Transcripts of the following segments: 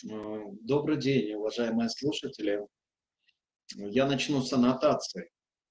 Добрый день, уважаемые слушатели. Я начну с аннотации,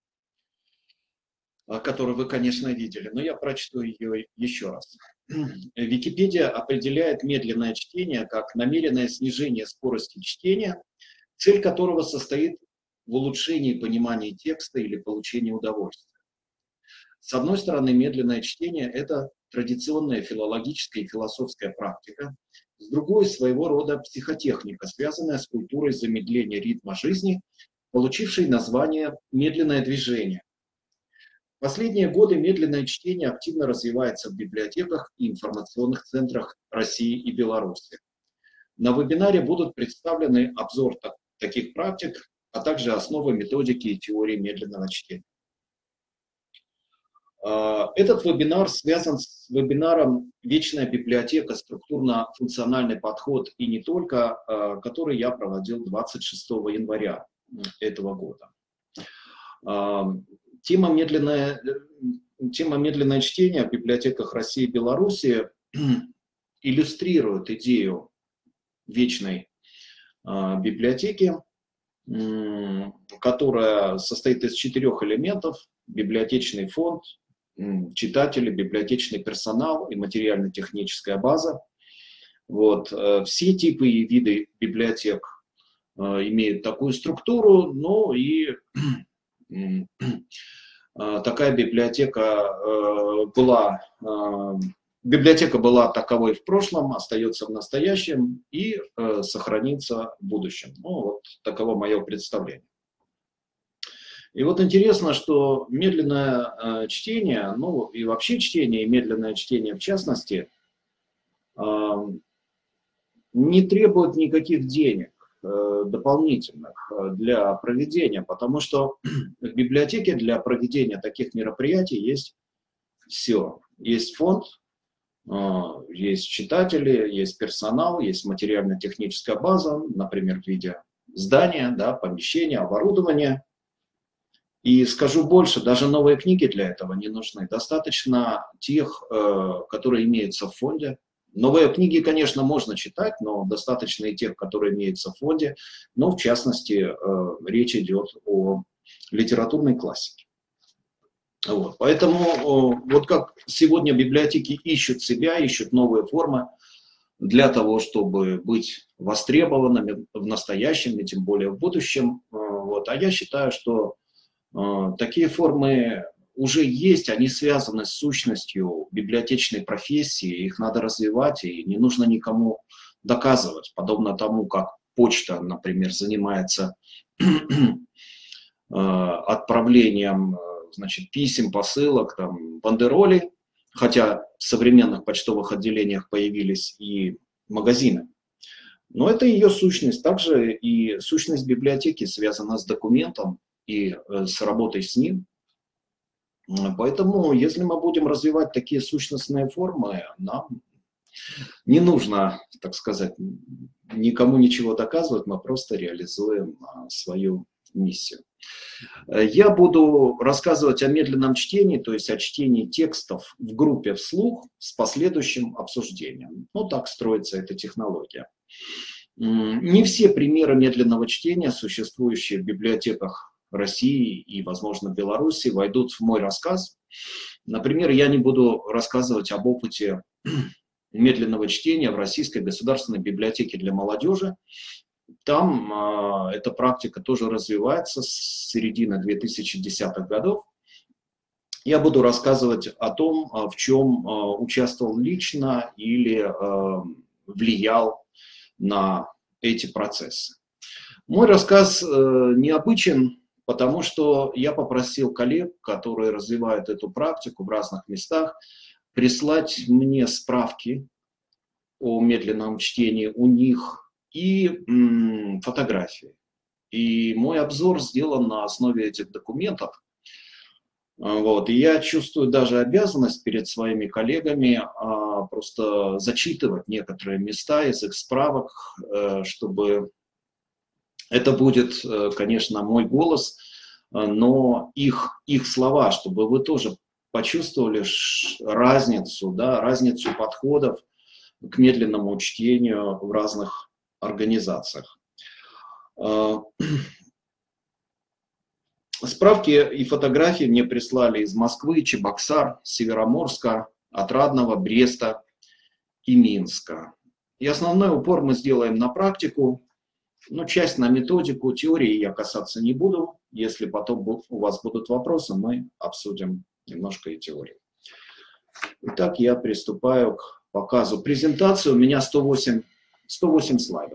которую вы, конечно, видели, но я прочту ее еще раз. Википедия определяет медленное чтение как намеренное снижение скорости чтения, цель которого состоит в улучшении понимания текста или получении удовольствия. С одной стороны, медленное чтение – это традиционная филологическая и философская практика, с другой – своего рода психотехника, связанная с культурой замедления ритма жизни, получившей название «медленное движение». В последние годы медленное чтение активно развивается в библиотеках и информационных центрах России и Беларуси. На вебинаре будут представлены обзор таких практик, а также основы методики и теории медленного чтения. Этот вебинар связан с вебинаром «Вечная библиотека. Структурно-функциональный подход и не только», который я проводил 26 января этого года. Тема медленное чтение в библиотеках России и Беларуси иллюстрирует идею вечной библиотеки, которая состоит из 4 элементов: библиотечный фонд, читатели, библиотечный персонал и материально-техническая база. Вот. Все типы и виды библиотек имеют такую структуру, но и такая библиотека была таковой в прошлом, остается в настоящем и сохранится в будущем. Ну, вот таково мое представление. И вот интересно, что медленное чтение, ну и вообще чтение, и медленное чтение в частности, не требует никаких денег дополнительных для проведения, потому что в библиотеке для проведения таких мероприятий есть все. Есть фонд, есть читатели, есть персонал, есть материально-техническая база, например, в виде здания, да, помещения, оборудования. И скажу больше, даже новые книги для этого не нужны. Достаточно тех, которые имеются в фонде. Новые книги, конечно, можно читать, но достаточно и тех, которые имеются в фонде. Но, в частности, речь идет о литературной классике. Вот. Поэтому вот как сегодня библиотеки ищут себя, ищут новые формы для того, чтобы быть востребованными в настоящем и тем более в будущем. Вот. А я считаю, что такие формы уже есть, они связаны с сущностью библиотечной профессии, их надо развивать, и не нужно никому доказывать, подобно тому, как почта, например, занимается отправлением, значит, писем, посылок, там, бандеролей, хотя в современных почтовых отделениях появились и магазины. Но это ее сущность. Также и сущность библиотеки связана с документом и с работой с ним. Поэтому, если мы будем развивать такие сущностные формы, нам не нужно, так сказать, никому ничего доказывать, мы просто реализуем свою миссию. Я буду рассказывать о медленном чтении, то есть о чтении текстов в группе вслух с последующим обсуждением. Ну, так строится эта технология. Не все примеры медленного чтения, существующие в библиотеках России и, возможно, Беларуси, войдут в мой рассказ. Например, я не буду рассказывать об опыте медленного чтения в Российской государственной библиотеке для молодежи. Там эта практика тоже развивается с середины 2010-х годов. Я буду рассказывать о том, в чем участвовал лично или влиял на эти процессы. Мой рассказ необычен, потому что я попросил коллег, которые развивают эту практику в разных местах, прислать мне справки о медленном чтении у них и фотографии. И мой обзор сделан на основе этих документов. Вот. И я чувствую даже обязанность перед своими коллегами просто зачитывать некоторые места из их справок, чтобы это будет, конечно, мой голос, но их слова, чтобы вы тоже почувствовали разницу, да, разницу подходов к медленному чтению в разных организациях. Справки и фотографии мне прислали из Москвы, Чебоксар, Североморска, Отрадного, Бреста и Минска. И основной упор мы сделаем на практику, но часть на методику, теории я касаться не буду. Если потом у вас будут вопросы, мы обсудим немножко и теорию. Итак, я приступаю к показу презентации. У меня 108 слайдов.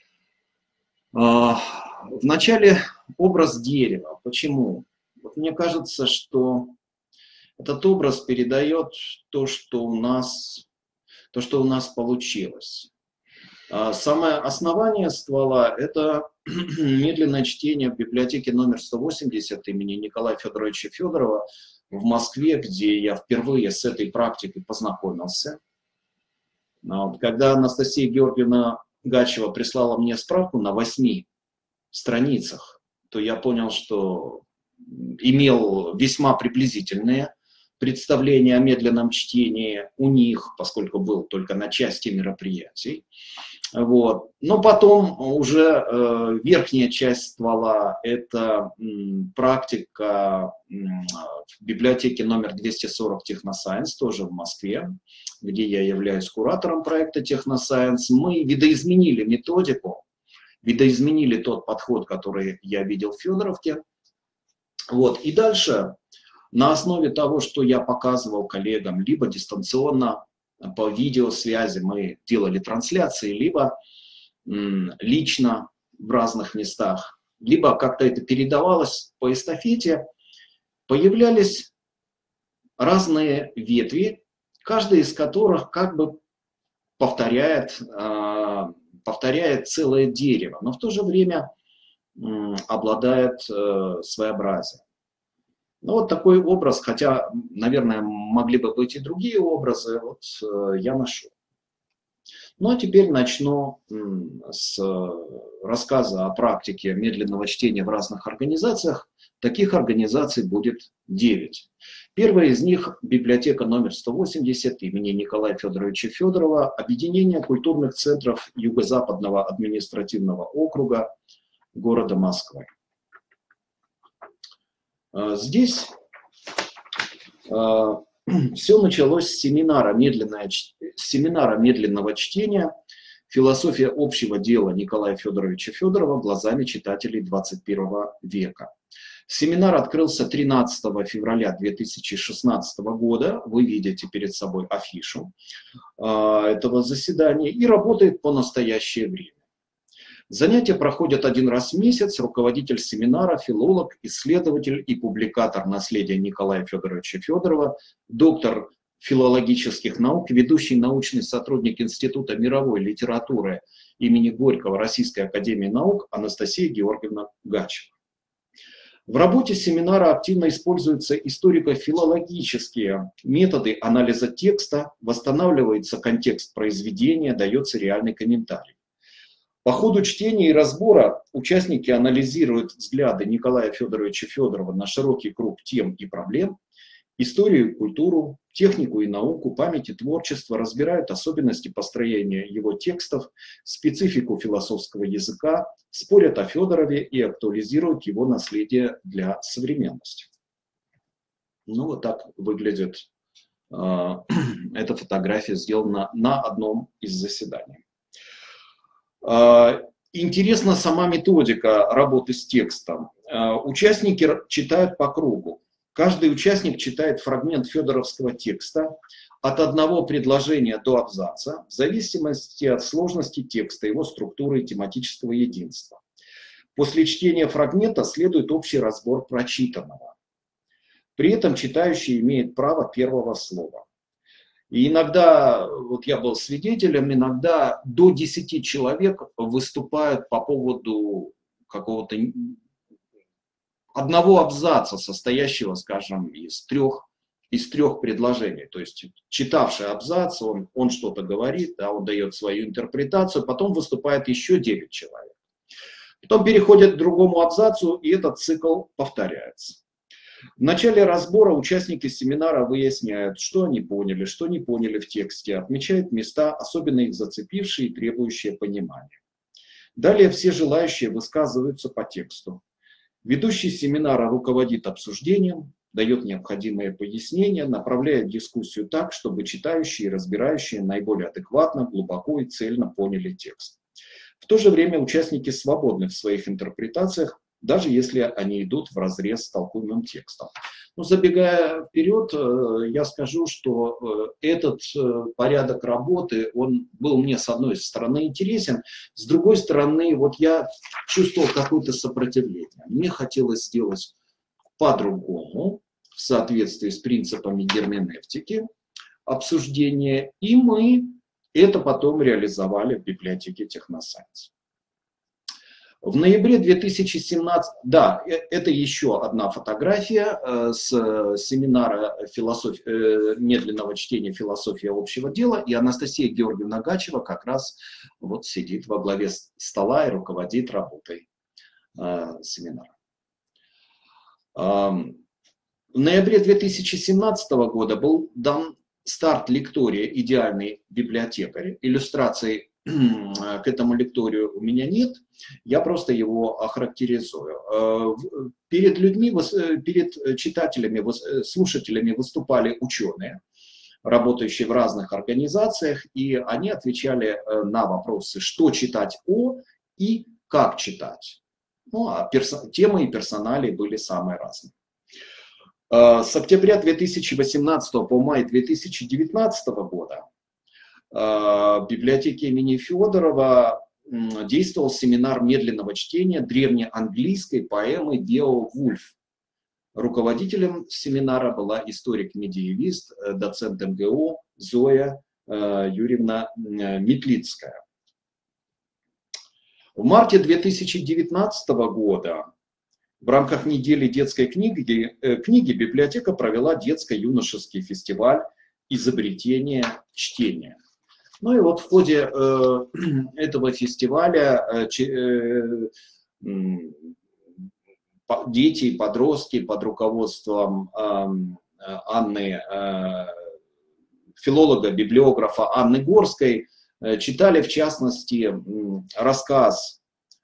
Вначале образ дерева. Почему? Вот мне кажется, что этот образ передает то, что у нас получилось. Самое основание ствола – это медленное чтение в библиотеке номер 180 имени Николая Федоровича Федорова в Москве, где я впервые с этой практикой познакомился. Когда Анастасия Георгиевна Гачева прислала мне справку на 8 страницах, то я понял, что имел весьма приблизительные представление о медленном чтении у них, поскольку был только на части мероприятий. Вот. Но потом уже верхняя часть ствола – это практика в библиотеке номер 240 Техносайенс, тоже в Москве, где я являюсь куратором проекта Техносайенс. Мы видоизменили методику, видоизменили тот подход, который я видел в Федоровке. Вот. И дальше на основе того, что я показывал коллегам, либо дистанционно по видеосвязи мы делали трансляции, либо лично в разных местах, либо как-то это передавалось по эстафете, появлялись разные ветви, каждая из которых как бы повторяет целое дерево, но в то же время обладает своеобразием. Ну, вот такой образ, хотя, наверное, могли бы быть и другие образы, вот я нашел. Ну, а теперь начну с рассказа о практике медленного чтения в разных организациях. Таких организаций будет 9. Первая из них – библиотека номер 180 имени Николая Федоровича Федорова, объединение культурных центров Юго-Западного административного округа города Москвы. Здесь все началось с семинара медленного чтения «Философия общего дела» Николая Федоровича Федорова глазами читателей 21 века. Семинар открылся 13 февраля 2016 года. Вы видите перед собой афишу этого заседания и работает по настоящее время. Занятия проходят один раз в месяц. Руководитель семинара, филолог, исследователь и публикатор наследия Николая Федоровича Федорова, доктор филологических наук, ведущий научный сотрудник Института мировой литературы имени Горького Российской академии наук Анастасия Георгиевна Гачева. В работе семинара активно используются историко-филологические методы анализа текста, восстанавливается контекст произведения, дается реальный комментарий. По ходу чтения и разбора участники анализируют взгляды Николая Федоровича Федорова на широкий круг тем и проблем, историю и культуру, технику и науку, память и творчество, разбирают особенности построения его текстов, специфику философского языка, спорят о Федорове и актуализируют его наследие для современности. Ну вот так выглядит эта фотография, сделана на одном из заседаний. Интересна сама методика работы с текстом. Участники читают по кругу. Каждый участник читает фрагмент федоровского текста от одного предложения до абзаца, в зависимости от сложности текста, его структуры и тематического единства. После чтения фрагмента следует общий разбор прочитанного. При этом читающий имеет право первого слова. И иногда, вот я был свидетелем, иногда до 10 человек выступают по поводу какого-то одного абзаца, состоящего, скажем, из трех предложений. То есть читавший абзац, он что-то говорит, да, он дает свою интерпретацию, потом выступает еще 9 человек. Потом переходит к другому абзацу, и этот цикл повторяется. В начале разбора участники семинара выясняют, что они поняли, что не поняли в тексте, отмечают места, особенно их зацепившие и требующие понимания. Далее все желающие высказываются по тексту. Ведущий семинара руководит обсуждением, дает необходимые пояснения, направляет дискуссию так, чтобы читающие и разбирающие наиболее адекватно, глубоко и цельно поняли текст. В то же время участники свободны в своих интерпретациях, даже если они идут вразрез с толкуемым текстом. Но забегая вперед, я скажу, что этот порядок работы, он был мне с одной стороны интересен, с другой стороны, вот я чувствовал какое-то сопротивление. Мне хотелось сделать по-другому, в соответствии с принципами герменевтики, обсуждение, и мы это потом реализовали в библиотеке Техносайенс. В ноябре 2017, да, это еще одна фотография с семинара медленного чтения «Философия общего дела», и Анастасия Георгиевна Гачева как раз вот сидит во главе стола и руководит работой семинара. В ноябре 2017 года был дан старт лектория «Идеальный библиотекарь». Иллюстраций к этому лекторию у меня нет, я просто его охарактеризую. Перед людьми, перед читателями, слушателями выступали ученые, работающие в разных организациях, и они отвечали на вопросы, что читать и как читать. Ну, а темы и персонали были самые разные. С октября 2018 по май 2019 года в библиотеке имени Федорова действовал семинар медленного чтения древнеанглийской поэмы Беовульф. Руководителем семинара была историк-медиевист, доцент МГУ Зоя Юрьевна Метлицкая. В марте 2019 года в рамках недели детской книги библиотека провела детско-юношеский фестиваль изобретения чтения. Ну и вот в ходе этого фестиваля дети и подростки под руководством Анны, филолога, библиографа Анны Горской, читали, в частности, рассказ,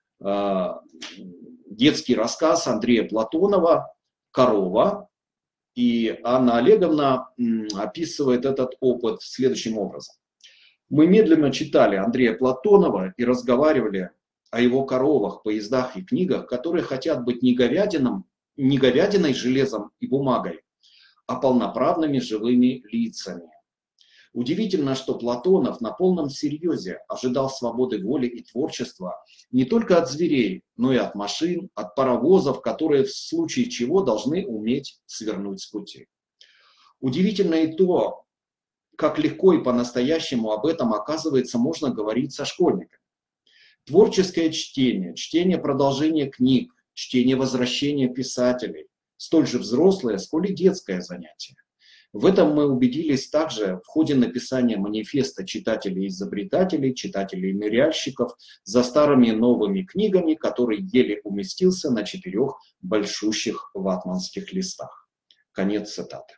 детский рассказ Андрея Платонова «Корова». И Анна Олеговна описывает этот опыт следующим образом. Мы медленно читали Андрея Платонова и разговаривали о его коровах, поездах и книгах, которые хотят быть не говядиной, железом и бумагой, а полноправными живыми лицами. Удивительно, что Платонов на полном серьезе ожидал свободы воли и творчества не только от зверей, но и от машин, от паровозов, которые в случае чего должны уметь свернуть с пути. Удивительно и то, как легко и по-настоящему об этом, оказывается, можно говорить со школьниками. Творческое чтение, чтение продолжения книг, чтение возвращения писателей – столь же взрослое, сколь и детское занятие. В этом мы убедились также в ходе написания манифеста читателей-изобретателей, читателей-ныряльщиков за старыми и новыми книгами, который еле уместился на 4 большущих ватманских листах. Конец цитаты.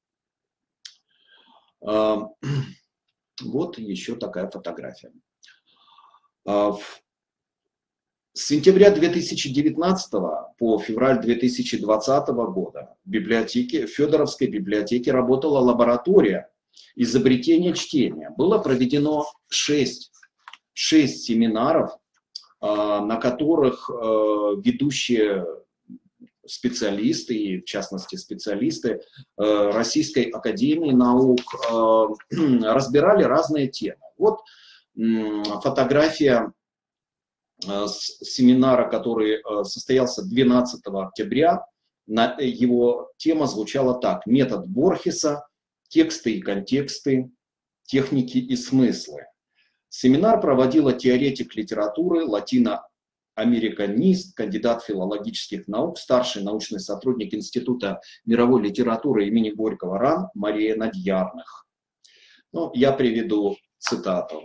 Вот еще такая фотография. С сентября 2019 по февраль 2020 года в Федоровской библиотеке работала лаборатория изобретения чтения. Было проведено 6 семинаров, на которых ведущие специалисты, и в частности специалисты Российской академии наук разбирали разные темы. Вот фотография семинара, который состоялся 12 октября. Его тема звучала так: метод Борхеса, тексты и контексты, техники и смыслы. Семинар проводила теоретик литературы, латиноамериканист, кандидат филологических наук, старший научный сотрудник Института мировой литературы имени Горького РАН Мария Надьярных. Ну, я приведу цитату.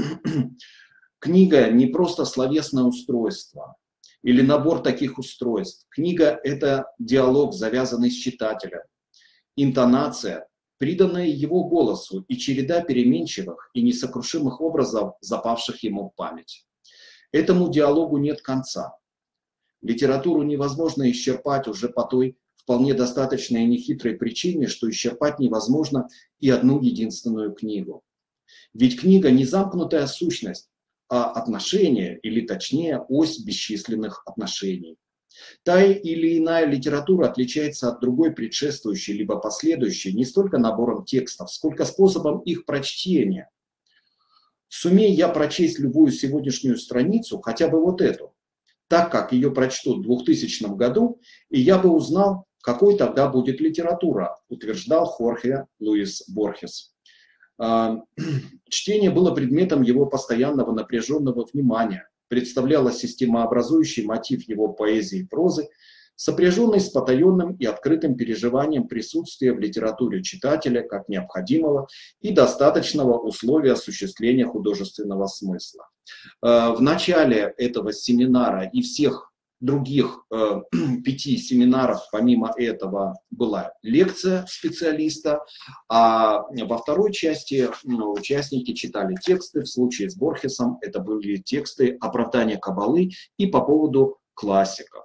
Книга не просто словесное устройство или набор таких устройств. Книга – это диалог, завязанный с читателем, интонация, приданная его голосу, и череда переменчивых и несокрушимых образов, запавших ему в память. Этому диалогу нет конца. Литературу невозможно исчерпать уже по той вполне достаточной и нехитрой причине, что исчерпать невозможно и одну единственную книгу. Ведь книга не замкнутая сущность, а отношение, или точнее ось бесчисленных отношений. Та или иная литература отличается от другой предшествующей либо последующей не столько набором текстов, сколько способом их прочтения. Сумей я прочесть любую сегодняшнюю страницу, хотя бы вот эту, так как ее прочтут в 2000 году, и я бы узнал, какой тогда будет литература, утверждал Хорхе Луис Борхес. Чтение было предметом его постоянного напряженного внимания, представляло системообразующий мотив его поэзии и прозы, сопряженный с потаенным и открытым переживанием присутствия в литературе читателя как необходимого и достаточного условия осуществления художественного смысла. В начале этого семинара и всех других 5 семинаров, помимо этого, была лекция специалиста, а во второй части участники читали тексты. В случае с Борхесом это были тексты оправдания каббалы и по поводу классиков.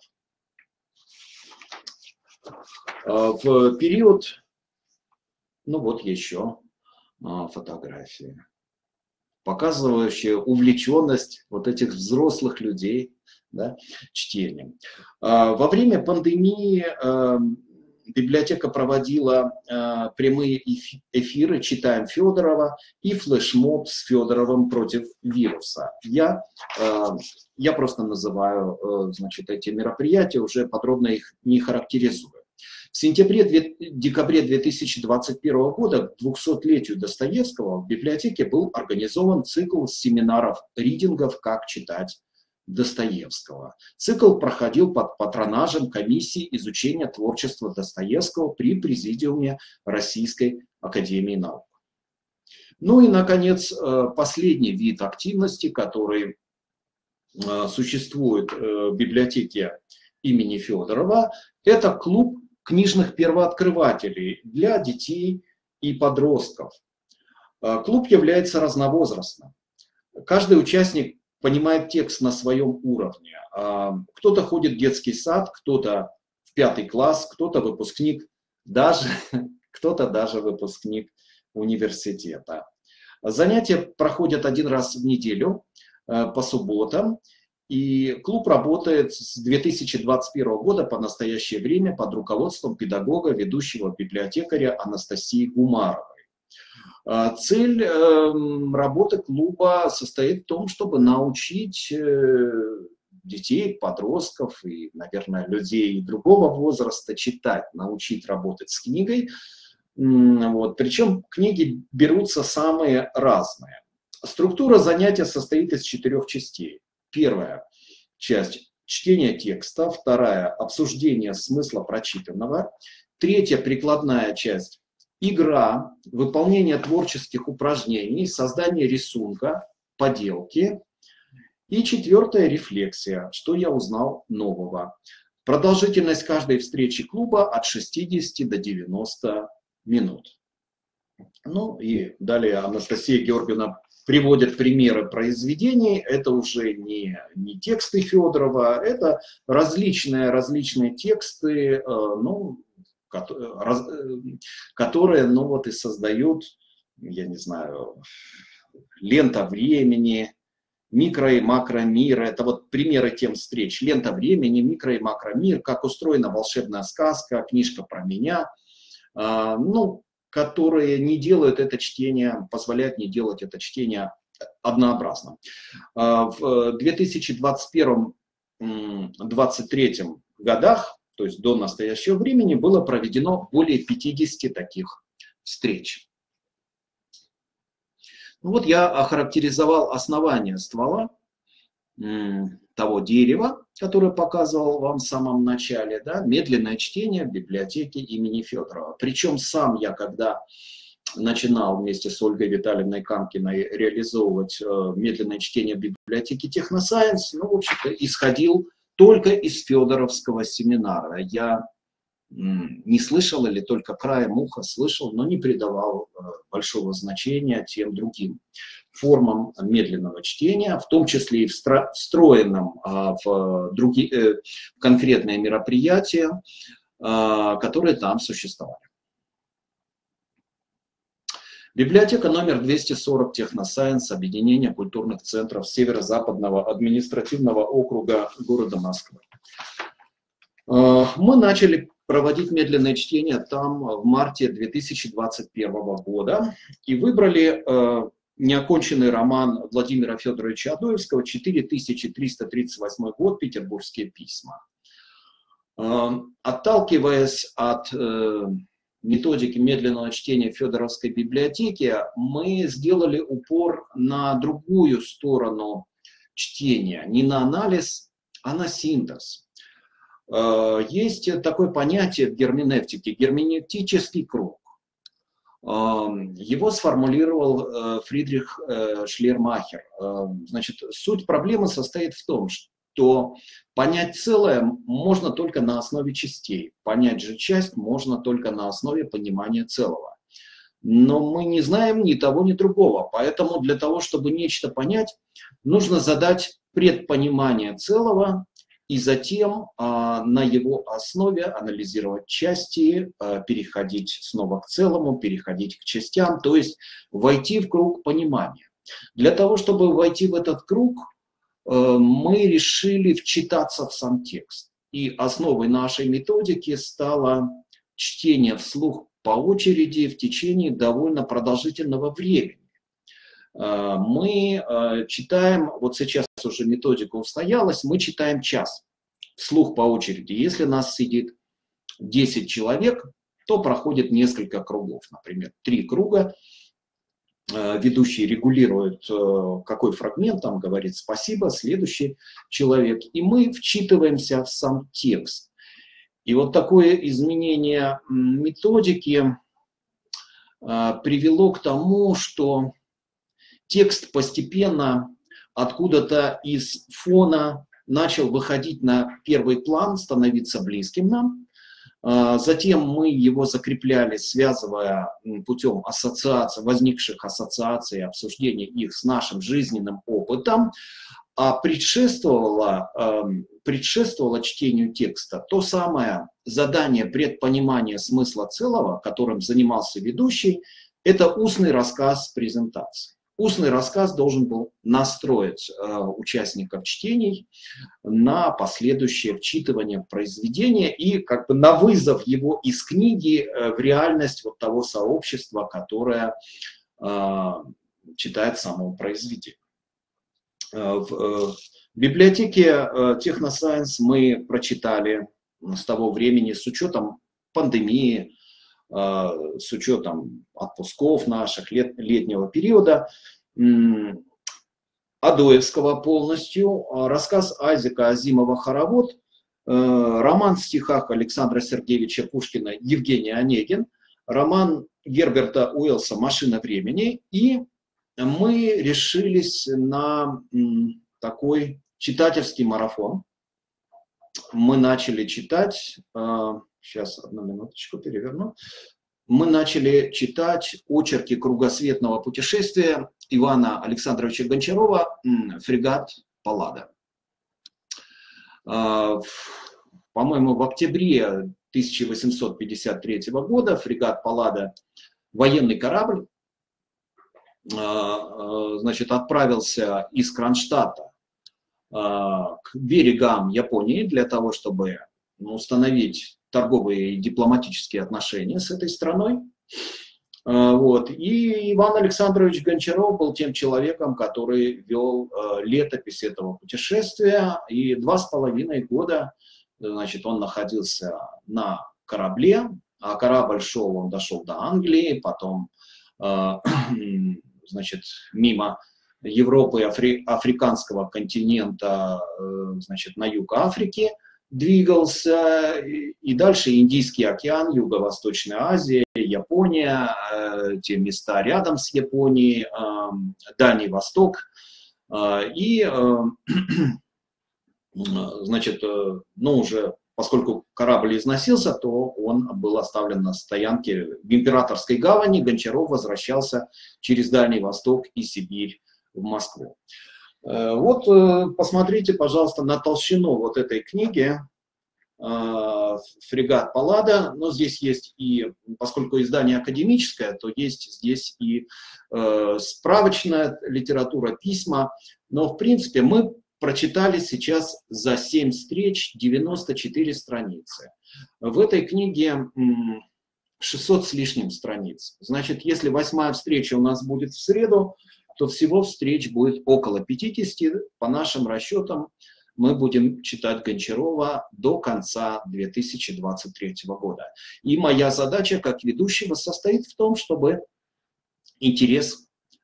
В период, ну вот еще фотографии, показывающие увлеченность вот этих взрослых людей, да, чтением. Во время пандемии библиотека проводила прямые эфиры «Читаем Федорова» и флешмоб с Федоровым против вируса. Я просто называю, значит, эти мероприятия, уже подробно их не характеризую. В сентябре-декабре 2021 года, к 200-летию Достоевского, в библиотеке был организован цикл семинаров-ридингов «Как читать Достоевского». Цикл проходил под патронажем комиссии изучения творчества Достоевского при президиуме Российской академии наук. Ну и, наконец, последний вид активности, который существует в библиотеке имени Федорова, это клуб книжных первооткрывателей для детей и подростков. Клуб является разновозрастным. Каждый участник понимает текст на своем уровне. Кто-то ходит в детский сад, кто-то в 5 класс, кто-то выпускник, кто-то даже выпускник университета. Занятия проходят 1 раз в неделю по субботам. И клуб работает с 2021 года по настоящее время под руководством педагога, ведущего библиотекаря Анастасии Гумаровой. Цель работы клуба состоит в том, чтобы научить детей, подростков и, наверное, людей другого возраста читать, научить работать с книгой. Вот. Причем книги берутся самые разные. Структура занятия состоит из 4 частей. Первая часть – чтение текста, вторая – обсуждение смысла прочитанного, третья – прикладная часть – игра, выполнение творческих упражнений, создание рисунка, поделки, и четвертая – рефлексия, что я узнал нового. Продолжительность каждой встречи клуба от 60 до 90 минут. Ну и далее Анастасия Георгиевна приводят примеры произведений. Это уже не тексты Федорова, это различные тексты, которые вот и создают, я не знаю, лента времени, микро- и макромир. Это вот примеры тем встреч. Лента времени, микро- и макромир, как устроена волшебная сказка, книжка про меня. Которые не делают это чтение, позволяют не делать это чтение однообразным. В 2021-2023 годах, то есть до настоящего времени, было проведено более 50 таких встреч. Вот я охарактеризовал основание ствола того дерева, которое показывал вам в самом начале, да, медленное чтение в библиотеке имени Федорова. Причем сам я, когда начинал вместе с Ольгой Витальевной Канкиной реализовывать медленное чтение в библиотеке Техносайенс, в общем-то, исходил только из федоровского семинара. Я не слышал или только краем уха слышал, но не придавал большого значения тем другим формам медленного чтения, в том числе и встроенным в другие конкретные мероприятия, которые там существовали. Библиотека номер 240 Техносайенс, объединение культурных центров Северо-Западного административного округа города Москвы. Мы начали проводить медленное чтение там в марте 2021 года и выбрали неоконченный роман Владимира Федоровича Адоевского «4338 год. Петербургские письма». Отталкиваясь от методики медленного чтения Федоровской библиотеки, мы сделали упор на другую сторону чтения, не на анализ, а на синтез. Есть такое понятие в герменевтике — герменевтический круг. Его сформулировал Фридрих Шлейермахер. Значит, суть проблемы состоит в том, что понять целое можно только на основе частей, понять же часть можно только на основе понимания целого. Но мы не знаем ни того, ни другого, поэтому для того, чтобы нечто понять, нужно задать предпонимание целого и затем на его основе анализировать части, переходить снова к целому, переходить к частям, то есть войти в круг понимания. Для того, чтобы войти в этот круг, мы решили вчитаться в сам текст. И основой нашей методики стало чтение вслух по очереди в течение довольно продолжительного времени. Мы читаем, вот сейчас уже методика устоялась, мы читаем час вслух по очереди. Если нас сидит 10 человек, то проходит несколько кругов, например, 3 круга. Ведущий регулирует, какой фрагмент, там говорит спасибо, следующий человек. И мы вчитываемся в сам текст. И вот такое изменение методики привело к тому, что текст постепенно откуда-то из фона начал выходить на первый план, становиться близким нам. Затем мы его закрепляли, связывая путем ассоциаций, возникших ассоциаций, обсуждения их с нашим жизненным опытом. А предшествовало чтению текста то самое задание предпонимания смысла целого, которым занимался ведущий, это устный рассказ презентации. Устный рассказ должен был настроить участников чтений на последующее вчитывание в произведение и как бы на вызов его из книги в реальность вот того сообщества, которое читает само произведение. В библиотеке Техносайенс мы прочитали с того времени, с учетом пандемии, с учетом отпусков наших, летнего периода, Адоевского полностью, рассказ Айзека Азимова «Хоровод», роман в стихах Александра Сергеевича Пушкина «Евгений Онегин», роман Герберта Уэллса «Машина времени», и мы решились на такой читательский марафон. Мы начали читать, сейчас одну минуточку переверну, мы начали читать очерки кругосветного путешествия Ивана Александровича Гончарова «Фрегат Паллада». По-моему, в октябре 1853 года фрегат Паллада, военный корабль, значит, отправился из Кронштадта к берегам Японии для того, чтобы установить торговые и дипломатические отношения с этой страной. Вот. И Иван Александрович Гончаров был тем человеком, который вел летопись этого путешествия. И 2,5 года, значит, он находился на корабле, а корабль шел, он дошел до Англии, потом, значит, мимо Европы, африканского континента, значит, на юг Африки двигался, и дальше Индийский океан, Юго-Восточная Азия, Япония, те места рядом с Японией, Дальний Восток, и, значит, ну, уже поскольку корабль износился, то он был оставлен на стоянке в Императорской гавани. Гончаров возвращался через Дальний Восток и Сибирь в Москву. Вот посмотрите, пожалуйста, на толщину вот этой книги «Фрегат Паллада». Но здесь есть и, поскольку издание академическое, то есть здесь и справочная литература, письма. Но, в принципе, мы прочитали сейчас за 7 встреч 94 страницы. В этой книге 600 с лишним страниц. Значит, если 8-я встреча у нас будет в среду, то всего встреч будет около 50. По нашим расчетам, мы будем читать Гончарова до конца 2023 года. И моя задача как ведущего состоит в том, чтобы интерес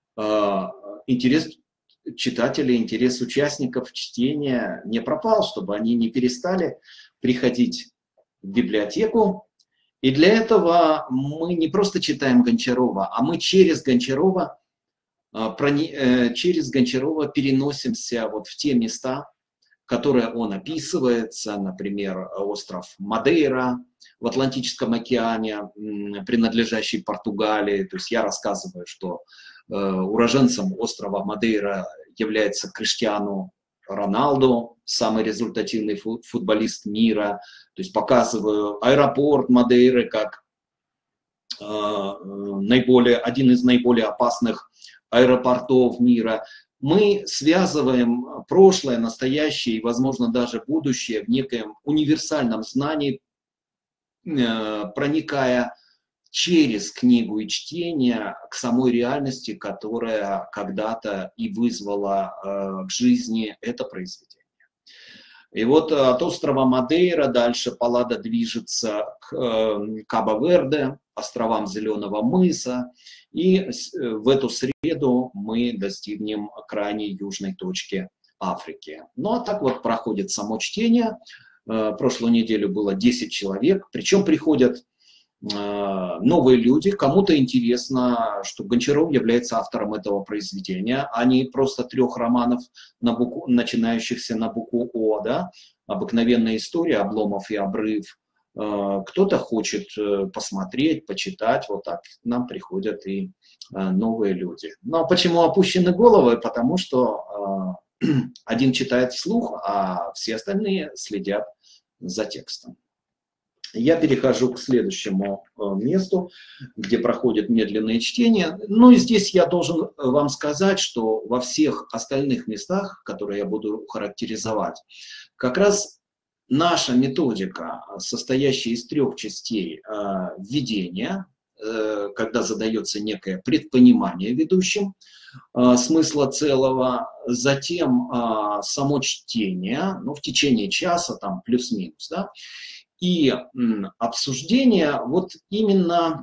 читателей, интерес участников чтения не пропал, чтобы они не перестали приходить в библиотеку. И для этого мы не просто читаем Гончарова, а мы через Гончарова переносимся вот в те места, которые он описывается, например, остров Мадейра в Атлантическом океане, принадлежащий Португалии. То есть я рассказываю, что уроженцем острова Мадейра является Криштиану Роналду, самый результативный футболист мира. То есть показываю аэропорт Мадейры как один из наиболее опасных аэропортов мира. Мы связываем прошлое, настоящее и, возможно, даже будущее в некоем универсальном знании, проникая через книгу и чтение к самой реальности, которая когда-то и вызвала к жизни это произведение. И вот от острова Мадейра дальше Паллада движется к Кабо-Верде, островам Зеленого мыса, и в эту среду мы достигнем крайней южной точки Африки. Ну а так вот проходит само чтение. Прошлую неделю было 10 человек, причем приходят новые люди, кому-то интересно, что Гончаров является автором этого произведения, а не просто 3 романов, начинающихся на букву О, да? Обыкновенная история, Обломов и Обрыв. Кто-то хочет посмотреть, почитать, вот так к нам приходят и новые люди. Но почему опущены головы? Потому что один читает вслух, а все остальные следят за текстом. Я перехожу к следующему месту, где проходит медленное чтение. Ну и здесь я должен вам сказать, что во всех остальных местах, которые я буду характеризовать, как раз наша методика, состоящая из 3 частей: введения, когда задается некое предпонимание ведущим смысла целого, затем само чтение, ну, в течение часа, там, плюс-минус, да, и обсуждение. Вот именно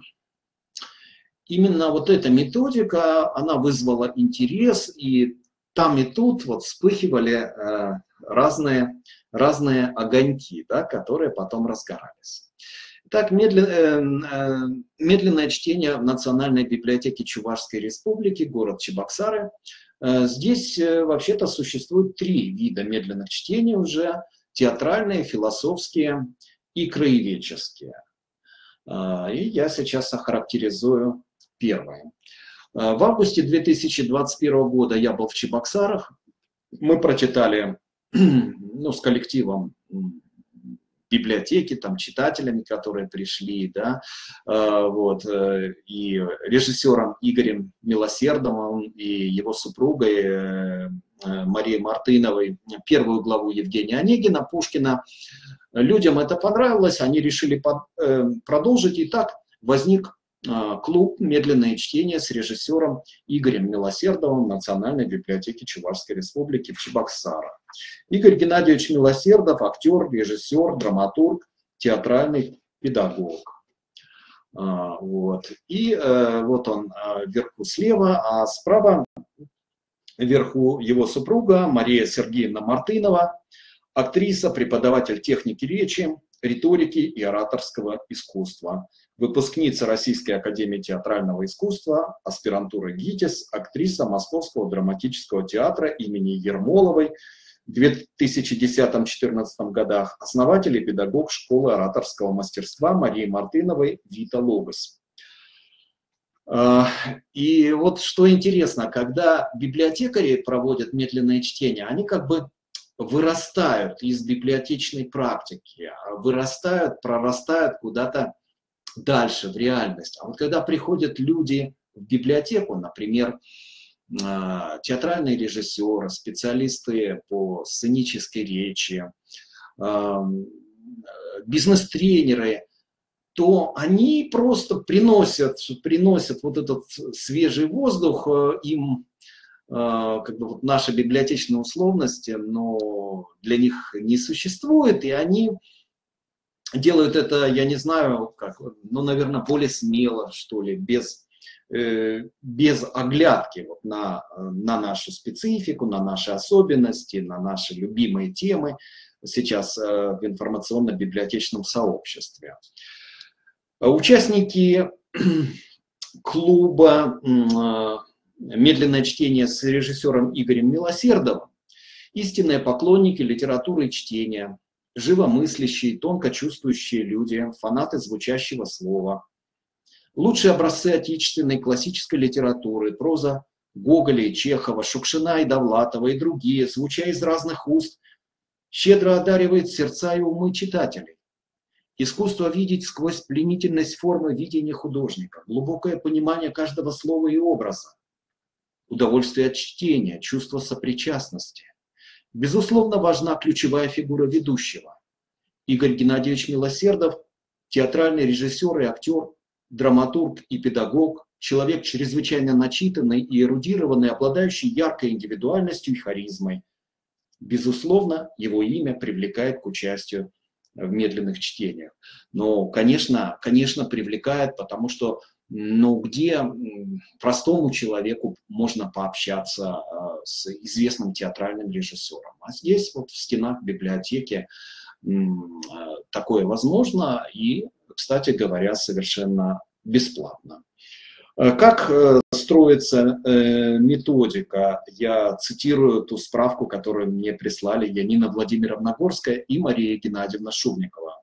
вот эта методика, она вызвала интерес, и там и тут вот вспыхивали разные огоньки, да, которые потом разгорались. Так, медленное чтение в Национальной библиотеке Чувашской Республики, город Чебоксары. Здесь вообще-то существует 3 вида медленных чтений уже: театральные, философские и краеведческие. И я сейчас охарактеризую первое. В августе 2021 года я был в Чебоксарах. Мы прочитали, ну, с коллективом библиотеки, там, читателями, которые пришли, да, вот, и режиссером Игорем Милосердовым и его супругой Марией Мартыновой 1-ю главу Евгения Онегина, Пушкина. Людям это понравилось, они решили продолжить, и так возник клуб «Медленное чтение» с режиссером Игорем Милосердовым в Национальной библиотеке Чувашской Республики в Чебоксарах. Игорь Геннадьевич Милосердов – актер, режиссер, драматург, театральный педагог. Вот. И вот он вверху слева, а справа вверху его супруга Мария Сергеевна Мартынова, актриса, преподаватель техники речи, риторики и ораторского искусства, выпускница Российской академии театрального искусства, аспирантура ГИТИС, актриса Московского драматического театра имени Ермоловой, в 2010-2014 годах, основатель и педагог школы ораторского мастерства Марии Мартыновой «Вита Логос». И вот что интересно, когда библиотекари проводят медленное чтение, они как бы вырастают из библиотечной практики, вырастают, прорастают куда-то дальше, в реальность. А вот когда приходят люди в библиотеку, например, театральные режиссеры, специалисты по сценической речи, бизнес-тренеры, то они просто приносят вот этот свежий воздух, им как бы вот наши библиотечные условности, но для них не существует, и они делают это, я не знаю, как, ну, наверное, более смело, что ли, без оглядки вот на нашу специфику, на наши особенности, на наши любимые темы сейчас в информационно-библиотечном сообществе. Участники клуба «Медленное чтение» с режиссером Игорем Милосердовым истинные поклонники литературы и чтения, живомыслящие, тонко чувствующие люди, фанаты звучащего слова. Лучшие образцы отечественной классической литературы, проза Гоголя и Чехова, Шукшина и Довлатова и другие, звуча из разных уст, щедро одаривает сердца и умы читателей. Искусство видеть сквозь пленительность формы видения художника, глубокое понимание каждого слова и образа, удовольствие от чтения, чувство сопричастности. Безусловно, важна ключевая фигура ведущего. Игорь Геннадьевич Милосердов, театральный режиссер и актер, драматург и педагог, человек чрезвычайно начитанный и эрудированный, обладающий яркой индивидуальностью и харизмой. Безусловно, его имя привлекает к участию в медленных чтениях. Но, конечно, привлекает, потому что, ну, где простому человеку можно пообщаться с известным театральным режиссером. А здесь, вот в стенах библиотеки, такое возможно и, кстати говоря, совершенно бесплатно. Как строится методика? Я цитирую ту справку, которую мне прислали Янина Владимировна Горская и Мария Геннадьевна Шубникова.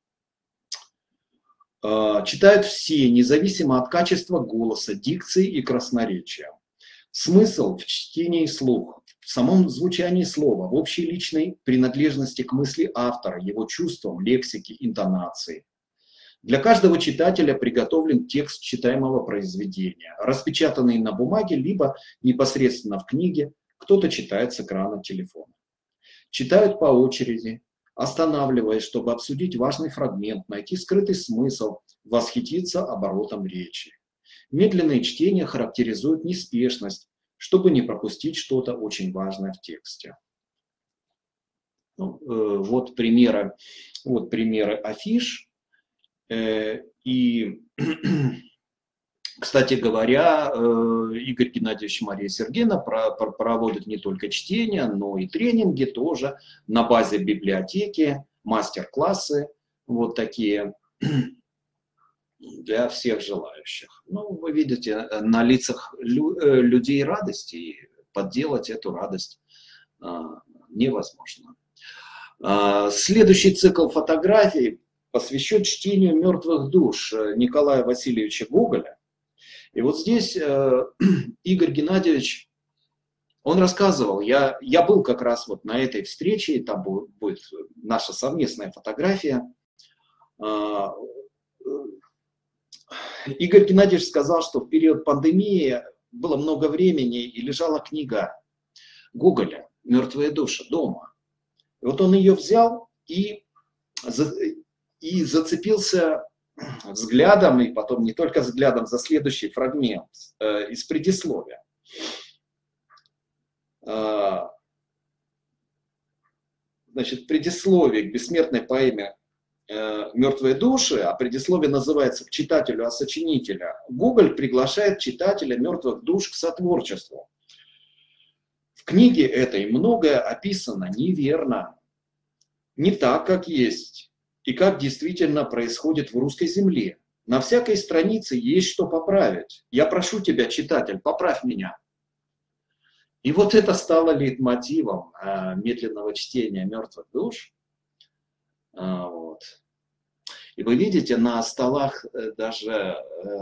Читают все, независимо от качества голоса, дикции и красноречия. Смысл в чтении вслух, в самом звучании слова, в общей личной принадлежности к мысли автора, его чувствам, лексике, интонации. Для каждого читателя приготовлен текст читаемого произведения, распечатанный на бумаге, либо непосредственно в книге, кто-то читает с экрана телефона. Читают по очереди, останавливаясь, чтобы обсудить важный фрагмент, найти скрытый смысл, восхититься оборотом речи. Медленное чтение характеризует неспешность, чтобы не пропустить что-то очень важное в тексте. Вот примеры афиш. И, кстати говоря, Игорь Геннадьевич и Мария Сергеевна проводят не только чтения, но и тренинги тоже на базе библиотеки, мастер-классы вот такие для всех желающих. Ну, вы видите на лицах людей радость, и подделать эту радость невозможно. Следующий цикл фотографий посвящен чтению «Мертвых душ» Николая Васильевича Гоголя. И вот здесь Игорь Геннадьевич, он рассказывал, я был как раз вот на этой встрече, там будет наша совместная фотография. Игорь Геннадьевич сказал, что в период пандемии было много времени и лежала книга Гоголя «Мертвые души» дома. И вот он ее взял и зацепился взглядом, и потом не только взглядом, за следующий фрагмент из предисловия. Значит, предисловие к бессмертной поэме «Мертвые души», а предисловие называется «К читателю, а сочинителя». Гоголь приглашает читателя «Мертвых душ» к сотворчеству. В книге этой многое описано неверно, не так, как есть, и как действительно происходит в русской земле. На всякой странице есть что поправить. Я прошу тебя, читатель, поправь меня. И вот это стало лейтмотивом медленного чтения «Мертвых душ». Вот. И вы видите, на столах даже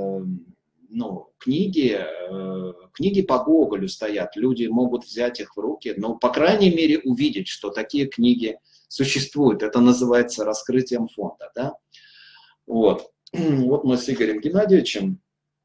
книги по Гоголю стоят. Люди могут взять их в руки, но, по крайней мере, увидеть, что такие книги существуют. Это называется раскрытием фонда. Да? Вот. Вот мы с Игорем Геннадьевичем.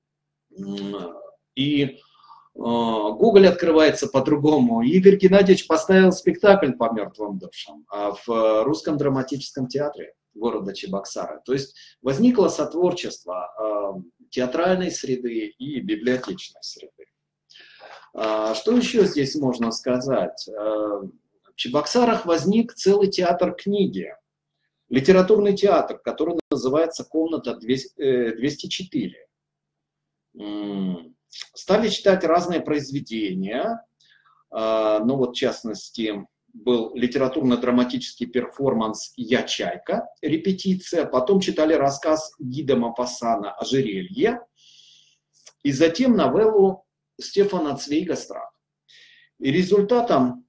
И Гоголь открывается по-другому. Игорь Геннадьевич поставил спектакль по «Мертвым душам» в Русском драматическом театре города Чебоксары. То есть возникло сотворчество театральной среды и библиотечной среды. Что еще здесь можно сказать? В Чебоксарах возник целый театр книги, литературный театр, который называется «Комната 204». Стали читать разные произведения, ну вот в частности был литературно-драматический перформанс «Я Чайка», репетиция, потом читали рассказ Ги де Мопассана «Ожерелье», и затем новеллу Стефана Цвейга «Страх». И результатом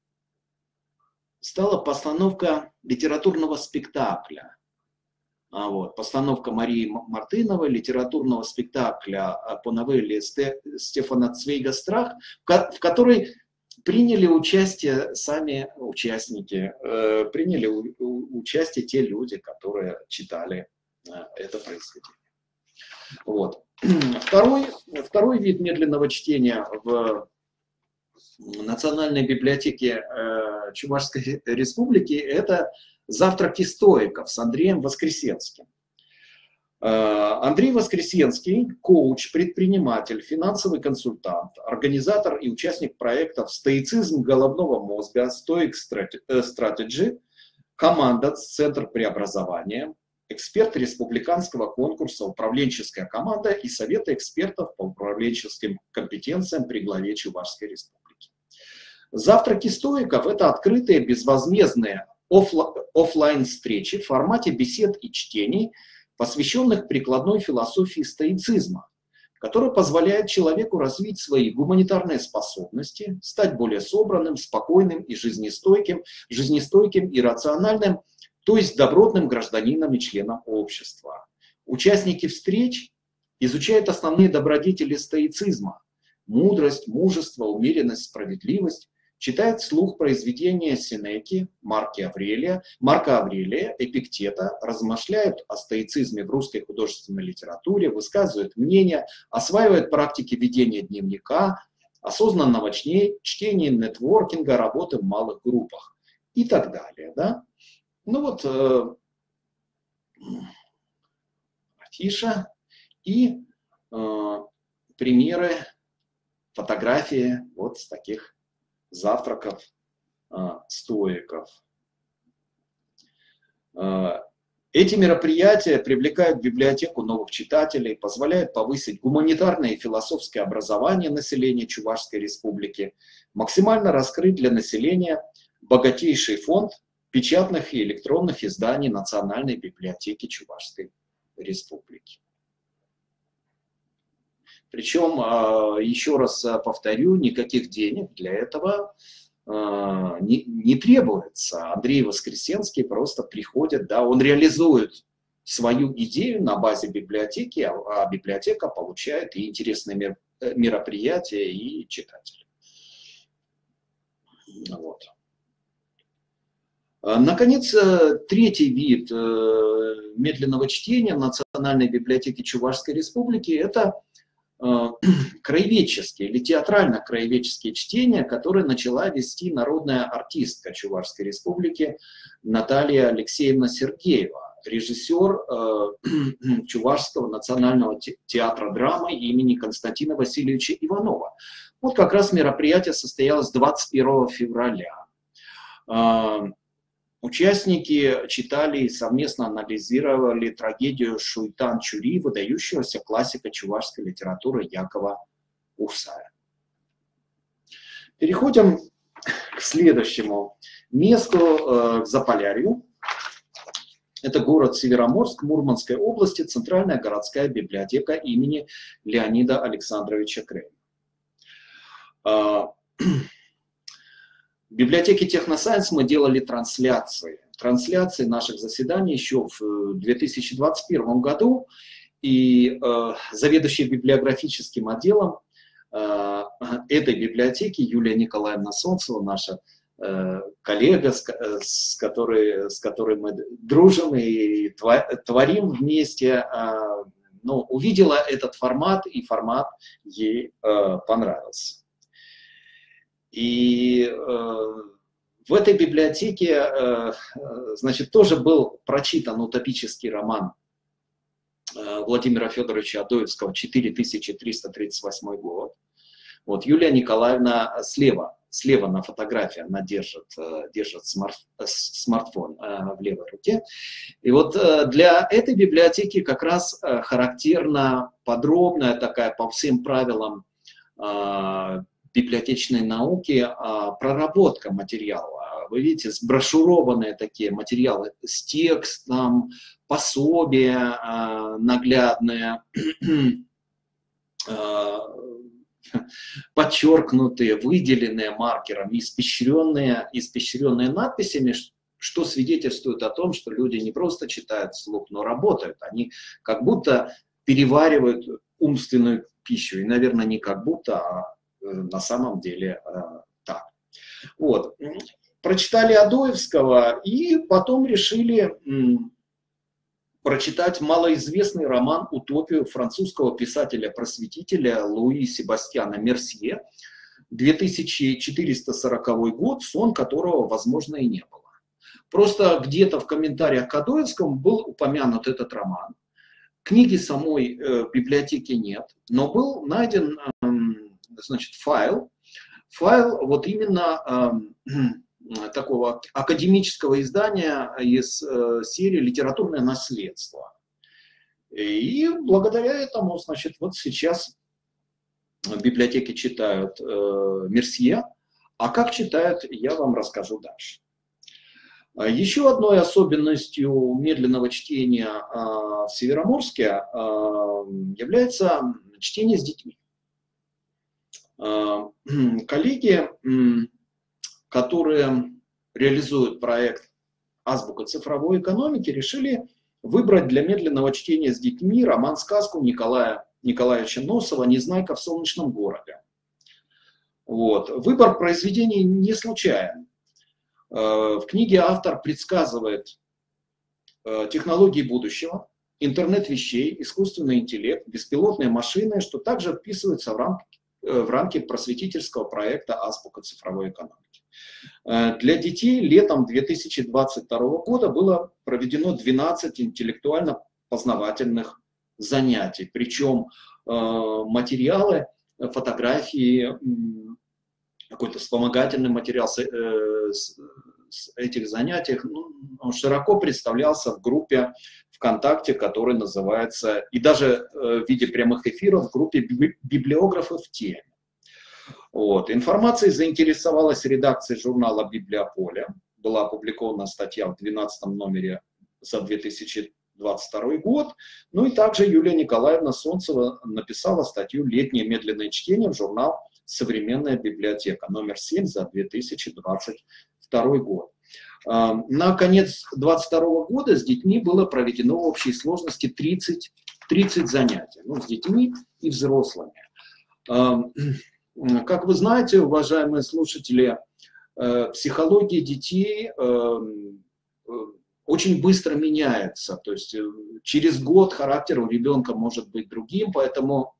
стала постановка литературного спектакля. Вот, постановка Марии Мартыновой, литературного спектакля по новелле Стефана Цвейга «Страх», в которой приняли участие сами участники, приняли участие те люди, которые читали это произведение. Вот. Второй вид медленного чтения в Национальной библиотеке Чувашской Республики – это завтраки стоиков с Андреем Воскресенским. Андрей Воскресенский – коуч, предприниматель, финансовый консультант, организатор и участник проектов «Стоицизм головного мозга», «Stoic Strategy», команда «Центр преобразования», эксперт республиканского конкурса «Управленческая команда» и Совета экспертов по управленческим компетенциям при главе Чувашской Республики. Завтраки стоиков – это открытые безвозмездные офлайн-встречи в формате бесед и чтений, посвященных прикладной философии стоицизма, которая позволяет человеку развить свои гуманитарные способности, стать более собранным, спокойным и жизнестойким и рациональным, то есть добротным гражданином и членом общества. Участники встреч изучают основные добродетели стоицизма: мудрость, мужество, умеренность, справедливость, читают вслух произведения Сенеки, Марка Аврелия, Эпиктета, размышляют о стоицизме в русской художественной литературе, высказывают мнения, осваивают практики ведения дневника, осознанного чтения, нетворкинга, работы в малых группах и так далее. Да? Ну вот, афиша и примеры, фотографии вот с таких завтраков стоиков. Эти мероприятия привлекают в библиотеку новых читателей, позволяют повысить гуманитарное и философское образование населения Чувашской Республики, максимально раскрыть для населения богатейший фонд печатных и электронных изданий Национальной библиотеки Чувашской Республики. Причем, еще раз повторю, никаких денег для этого не требуется. Андрей Воскресенский просто приходит, да, он реализует свою идею на базе библиотеки, а библиотека получает и интересные мероприятия, и читателей. Вот. Наконец, третий вид медленного чтения в Национальной библиотеке Чувашской Республики – это краеведческие или театрально-краеведческие чтения, которые начала вести народная артистка Чувашской Республики Наталья Алексеевна Сергеева, режиссер Чувашского национального театра драмы имени Константина Васильевича Иванова. Вот как раз мероприятие состоялось 21 февраля. Участники читали и совместно анализировали трагедию Шуйтан-Чури, выдающегося классика чувашской литературы Якова Урсая. Переходим к следующему месту, к Заполярью. Это город Североморск Мурманской области, Центральная городская библиотека имени Леонида Александровича Крейна. В библиотеке Техносайенс мы делали трансляции наших заседаний еще в 2021 году, и заведующий библиографическим отделом этой библиотеки Юлия Николаевна Солнцева, наша коллега, с которой мы дружим и творим вместе, ну, увидела этот формат, и формат ей понравился. И в этой библиотеке, значит, тоже был прочитан утопический роман Владимира Федоровича Адоевского «4338 год». Вот Юлия Николаевна слева на фотографии, она держит смартфон в левой руке. И вот для этой библиотеки как раз характерна подробная такая по всем правилам библиотечной науки проработка материала. Вы видите, сброшурованные такие материалы с текстом, пособия наглядные, подчеркнутые, выделенные маркером, испещренные надписями, что свидетельствует о том, что люди не просто читают вслух, но работают. Они как будто переваривают умственную пищу. И, наверное, не как будто, а на самом деле так. Вот. Прочитали Адоевского и потом решили прочитать малоизвестный роман «Утопию» французского писателя-просветителя Луи Себастьяна Мерсье, 2440 год, сон которого, возможно, и не было. Просто где-то в комментариях к Адоевскому был упомянут этот роман. Книги самой в библиотеке нет, но был найден, значит, файл вот именно такого академического издания из серии «Литературное наследство». И благодаря этому, значит, вот сейчас в библиотеке читают Мерсье, а как читают, я вам расскажу дальше. Еще одной особенностью медленного чтения в Североморске является чтение с детьми. Коллеги, которые реализуют проект «Азбука цифровой экономики», решили выбрать для медленного чтения с детьми роман-сказку Николая Николаевича Носова «Незнайка в солнечном городе». Вот. Выбор произведений не случайен. В книге автор предсказывает технологии будущего, интернет вещей, искусственный интеллект, беспилотные машины, что также вписывается в рамки просветительского проекта «Азбука цифровой экономики». Для детей летом 2022 года было проведено 12 интеллектуально-познавательных занятий, причем материалы, фотографии, какой-то вспомогательный материал с этих занятий широко представлялся в группе ВКонтакте, который называется, и даже в виде прямых эфиров, в группе «Библиографы в теме». Вот. Информацией заинтересовалась редакция журнала «Библиополе». Была опубликована статья в 12 номере за 2022 год. Ну и также Юлия Николаевна Солнцева написала статью «Летнее медленное чтение» в журнал «Современная библиотека», номер 7 за 2022 год. На конец 2022 года с детьми было проведено в общей сложности 30 занятий. Ну, с детьми и взрослыми. Как вы знаете, уважаемые слушатели, психология детей очень быстро меняется. То есть через год характер у ребенка может быть другим, поэтому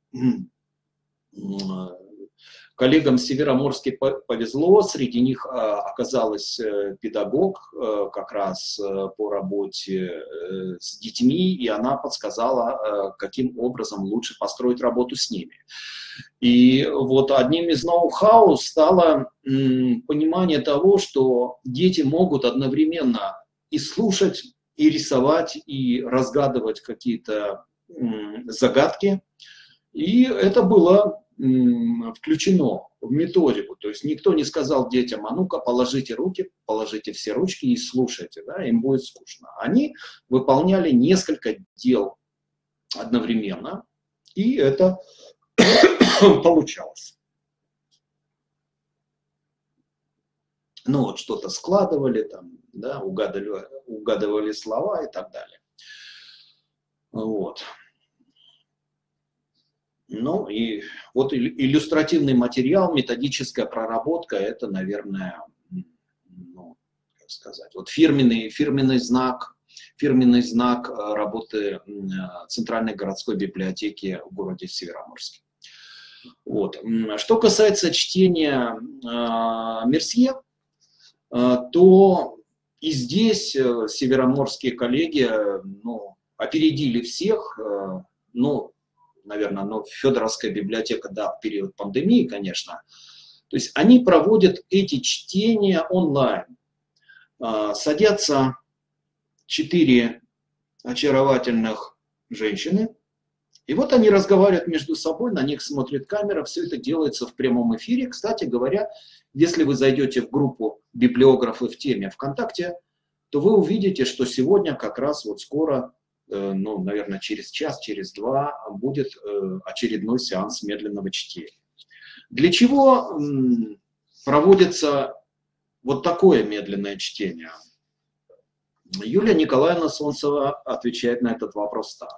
коллегам в Североморске повезло, среди них оказалась педагог как раз по работе с детьми, и она подсказала, каким образом лучше построить работу с ними. И вот одним из ноу-хау стало понимание того, что дети могут одновременно и слушать, и рисовать, и разгадывать какие-то загадки. И это было включено в методику. То есть никто не сказал детям: а ну-ка положите руки, положите все ручки и слушайте, да, им будет скучно. Они выполняли несколько дел одновременно, и это получалось. ну вот что-то складывали, там, да, угадывали слова и так далее. Вот. Ну и вот иллюстративный материал, методическая проработка, это, наверное, ну, как сказать, вот фирменный знак работы Центральной городской библиотеки в городе Североморске. Вот. Что касается чтения Мерсье, то и здесь североморские коллеги, ну, опередили всех, ну, наверное, но Федоровская библиотека, да, в период пандемии, конечно. То есть они проводят эти чтения онлайн. Садятся 4 очаровательных женщины, и вот они разговаривают между собой, на них смотрит камера, все это делается в прямом эфире. Кстати говоря, если вы зайдете в группу «Библиографы в теме» ВКонтакте, то вы увидите, что сегодня как раз вот скоро, ну, наверное, через час, через два будет очередной сеанс медленного чтения. Для чего проводится вот такое медленное чтение? Юлия Николаевна Солнцева отвечает на этот вопрос так.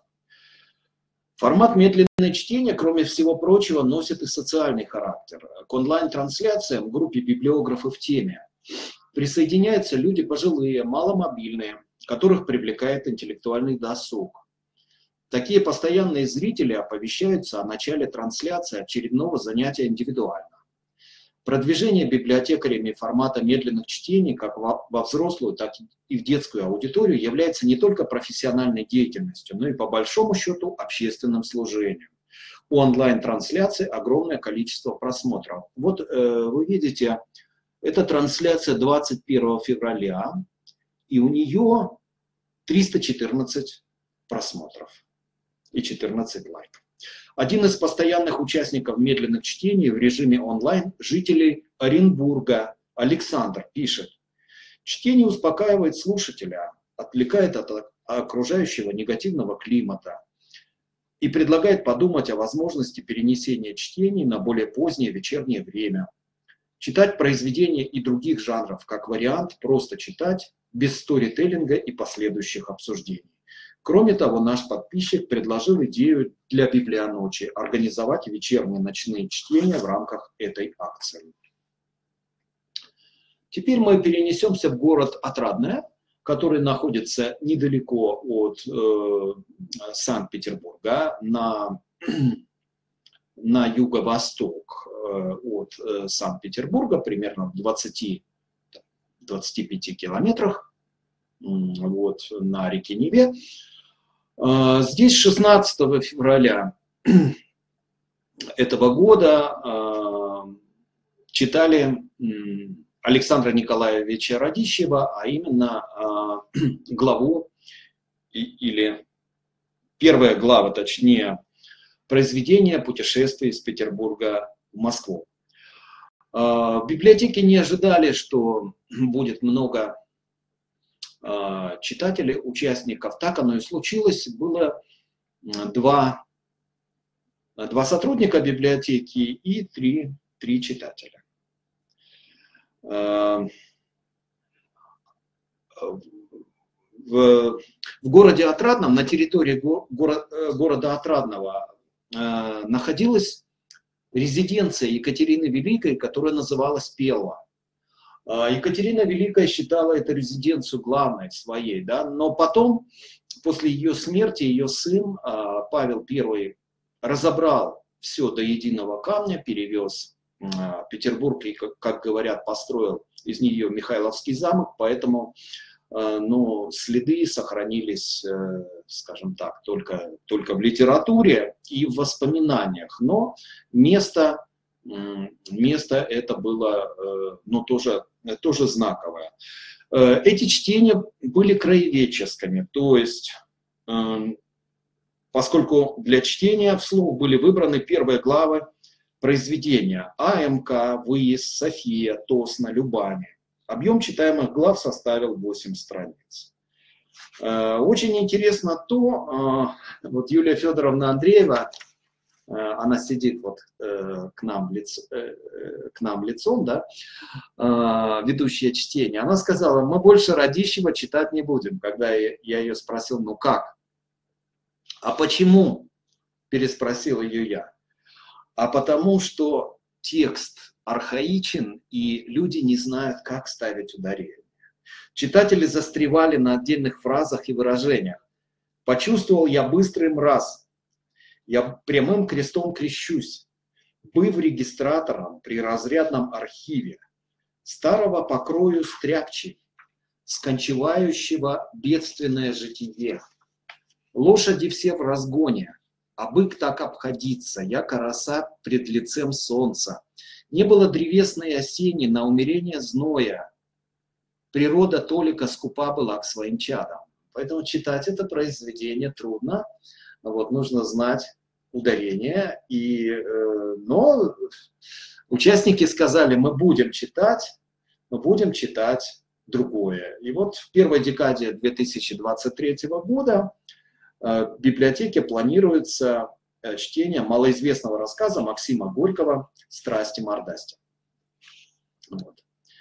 Формат медленное чтение, кроме всего прочего, носит и социальный характер. К онлайн-трансляциям в группе «Библиографы в теме» присоединяются люди пожилые, маломобильные, которых привлекает интеллектуальный досуг. Такие постоянные зрители оповещаются о начале трансляции очередного занятия индивидуально. Продвижение библиотекарями формата медленных чтений как во взрослую, так и в детскую аудиторию является не только профессиональной деятельностью, но и по большому счету общественным служением. У онлайн-трансляции огромное количество просмотров. Вот вы видите, это трансляция 21 февраля, и у нее 314 просмотров и 14 лайков. Один из постоянных участников медленных чтений в режиме онлайн, жителей Оренбурга, Александр, пишет: чтение успокаивает слушателя, отвлекает от окружающего негативного климата и предлагает подумать о возможности перенесения чтений на более позднее вечернее время. Читать произведения и других жанров как вариант просто читать, без сторителлинга и последующих обсуждений. Кроме того, наш подписчик предложил идею для библионочи организовать вечерние ночные чтения в рамках этой акции. Теперь мы перенесемся в город Отрадное, который находится недалеко от Санкт-Петербурга, на юго-восток от Санкт-Петербурга, примерно в 20-25 километрах, вот, на реке Неве. Здесь 16 февраля этого года читали Александра Николаевича Радищева, а именно главу, или первая глава, точнее, произведения «Путешествие из Петербурга в Москву». В библиотеке не ожидали, что будет много читателей, участников. Так оно и случилось. Было два сотрудника библиотеки и три читателя. В городе Отрадном, на территории города Отрадного, находилась резиденция Екатерины Великой, которая называлась Пелла. Екатерина Великая считала эту резиденцию главной своей, да? Но потом, после ее смерти, ее сын Павел I разобрал все до единого камня, перевез в Петербург и, как говорят, построил из нее Михайловский замок, поэтому следы сохранились, скажем так, только в литературе и в воспоминаниях, но место это было, тоже знаковое. Эти чтения были краеведческими, то есть, поскольку для чтения вслух были выбраны первые главы произведения АМК, Выезд, София, Тосно, Любани. Объем читаемых глав составил 8 страниц. Очень интересно то, вот Юлия Федоровна Андреева она сидит вот к нам лицом, да, ведущая чтение, она сказала: мы больше Радищева читать не будем. Когда я ее спросил: ну как? А почему? Переспросил ее я. А потому что текст архаичен, и люди не знают, как ставить ударение. Читатели застревали на отдельных фразах и выражениях. Почувствовал я быстрый мраз. Я прямым крестом крещусь, быв регистратором при разрядном архиве, старого покрою стряпчий, скончевающего бедственное житие. Лошади все в разгоне, а бык так обходится, яко роса пред лицем солнца. Не было древесной осени на умерение зноя. Природа толика скупа была к своим чадам. Поэтому читать это произведение трудно. Вот, нужно знать ударение. Но участники сказали: мы будем читать другое. И вот в первой декаде 2023 года в библиотеке планируется чтение малоизвестного рассказа Максима Горького «Страсти мордасти». Вот.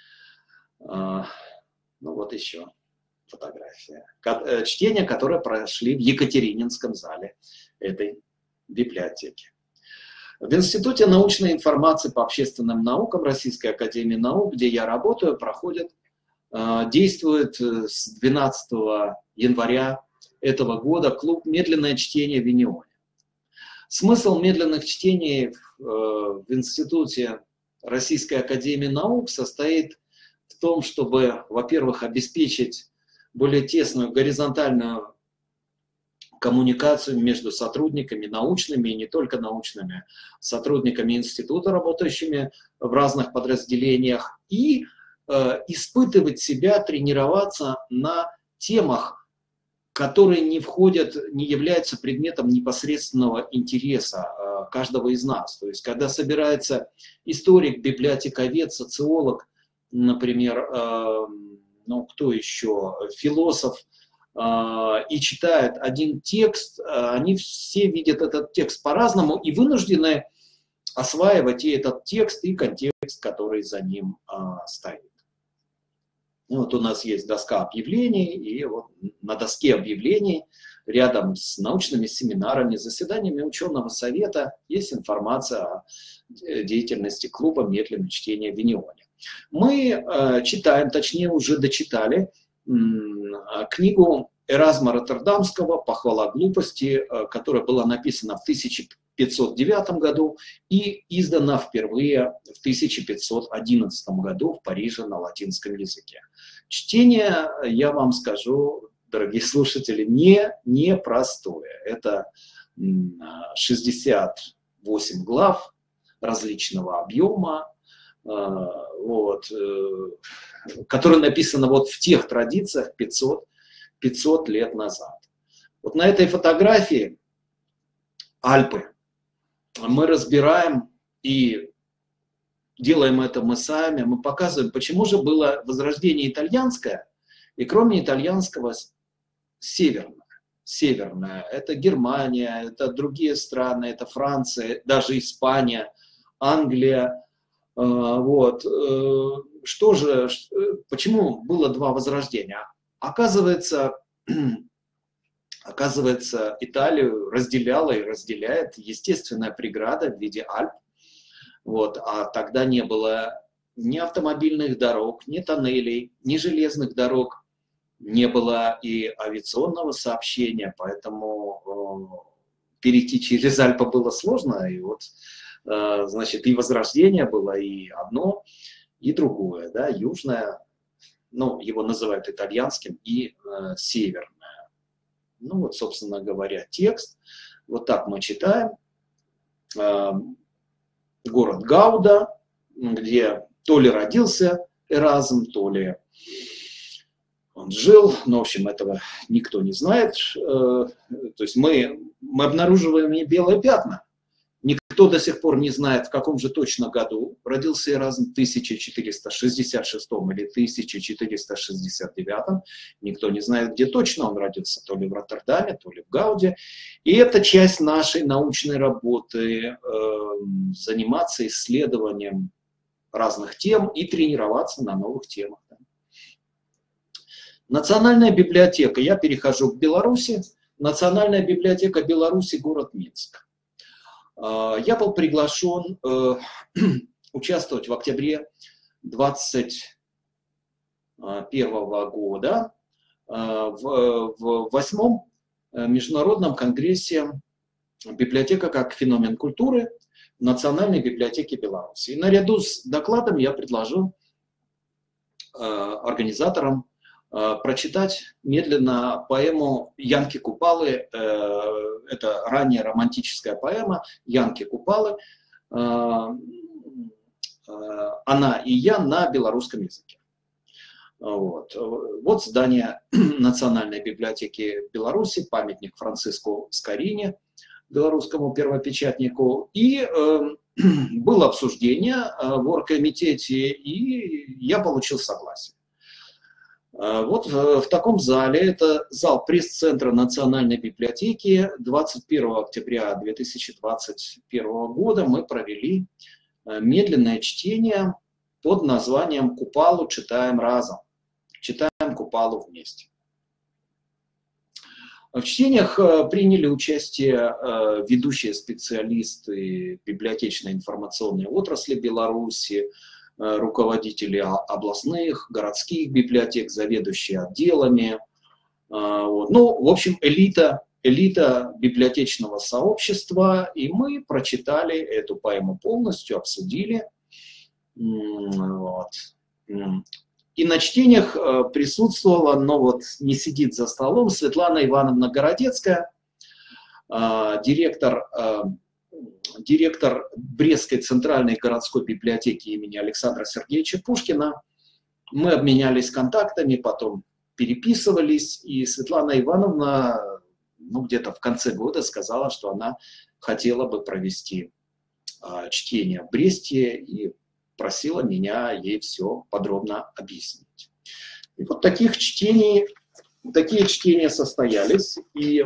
Ну вот еще фотография. Чтения, которые прошли в Екатерининском зале этой библиотеки. В Институте научной информации по общественным наукам Российской академии наук, где я работаю, действует с 12 января этого года клуб «Медленное чтение в Инионе». Смысл медленных чтений в Институте Российской академии наук состоит в том, чтобы, во-первых, обеспечить более тесную горизонтальную коммуникацию между сотрудниками научными и не только научными, сотрудниками института, работающими в разных подразделениях, и испытывать себя, тренироваться на темах, которые не входят, не являются предметом непосредственного интереса каждого из нас. То есть, когда собирается историк, библиотековед, социолог, например, ну кто еще, философ, и читают один текст, они все видят этот текст по-разному и вынуждены осваивать и этот текст, и контекст, который за ним стоит. Вот у нас есть доска объявлений, и вот на доске объявлений рядом с научными семинарами, заседаниями ученого совета есть информация о деятельности клуба «Медленное чтение в Инионе». Мы читаем, точнее уже дочитали книгу Эразма Роттердамского «Похвала глупости», которая была написана в 1509 году и издана впервые в 1511 году в Париже на латинском языке. Чтение, я вам скажу, дорогие слушатели, непростое. Это 68 глав различного объема, вот, которые написаны вот в тех традициях 500 лет назад. Вот на этой фотографии Альпы. Мы разбираем и делаем это мы сами, мы показываем, почему же было возрождение итальянское, и кроме итальянского северное. Северное. Это Германия, это другие страны, это Франция, даже Испания, Англия. Вот. Что же, почему было два возрождения? Оказывается, Италию разделяла и разделяет естественная преграда в виде Альп. Вот. А тогда не было ни автомобильных дорог, ни тоннелей, ни железных дорог, не было и авиационного сообщения, поэтому перейти через Альпы было сложно. И вот, значит, и возрождение было и одно, и другое, да, южное, ну, его называют итальянским, и северное. Ну вот, собственно говоря, текст. Вот так мы читаем. Город Гауда, где то ли родился Эразм, то ли он жил. Но, в общем, этого никто не знает. То есть мы обнаруживаем не белые пятна. Никто Кто до сих пор не знает, в каком же точно году родился Эразм, 1466 или 1469, никто не знает, где точно он родился, то ли в Роттердаме, то ли в Гауде. И это часть нашей научной работы, заниматься исследованием разных тем и тренироваться на новых темах. Национальная библиотека. Я перехожу к Беларуси. Национальная библиотека Беларуси, город Минск. Я был приглашен участвовать в октябре 2021 года в 8-м международном конгрессе «Библиотека как феномен культуры» в Национальной библиотеке Беларуси. И наряду с докладом я предложил организаторам прочитать медленно поэму Янки Купалы. Это ранняя романтическая поэма Янки Купалы «Она и я» на белорусском языке. Вот здание Национальной библиотеки Беларуси, памятник Франциску Скорине, белорусскому первопечатнику. И было обсуждение в оргкомитете, и я получил согласие. Вот в таком зале, это зал пресс-центра Национальной библиотеки, 21 октября 2021 года мы провели медленное чтение под названием «Купалу читаем разом». Читаем Купалу вместе. В чтениях приняли участие ведущие специалисты библиотечной информационной отрасли Беларуси, руководители областных, городских библиотек, заведующие отделами. Ну, в общем, элита библиотечного сообщества, и мы прочитали эту поэму полностью, обсудили. Вот. И на чтениях присутствовала, но вот не сидит за столом, Светлана Ивановна Городецкая, директор Брестской центральной городской библиотеки имени Александра Сергеевича Пушкина. Мы обменялись контактами, потом переписывались, и Светлана Ивановна, ну, где-то в конце года сказала, что она хотела бы провести чтение в Бресте, и просила меня ей все подробно объяснить. И вот такие чтения состоялись, и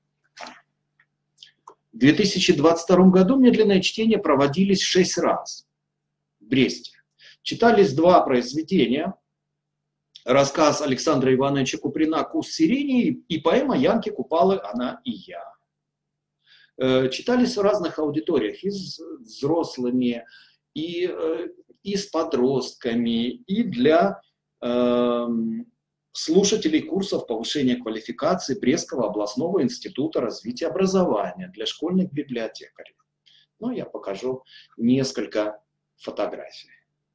в 2022 году медленные чтения проводились 6 раз в Бресте. Читались 2 произведения. Рассказ Александра Ивановича Куприна «Куст сирени» и поэма Янки Купалы «Она и я». Читались в разных аудиториях, и с взрослыми, и с подростками, и для слушателей курсов повышения квалификации Брестского областного института развития образования для школьных библиотекарей. Ну, я покажу несколько фотографий.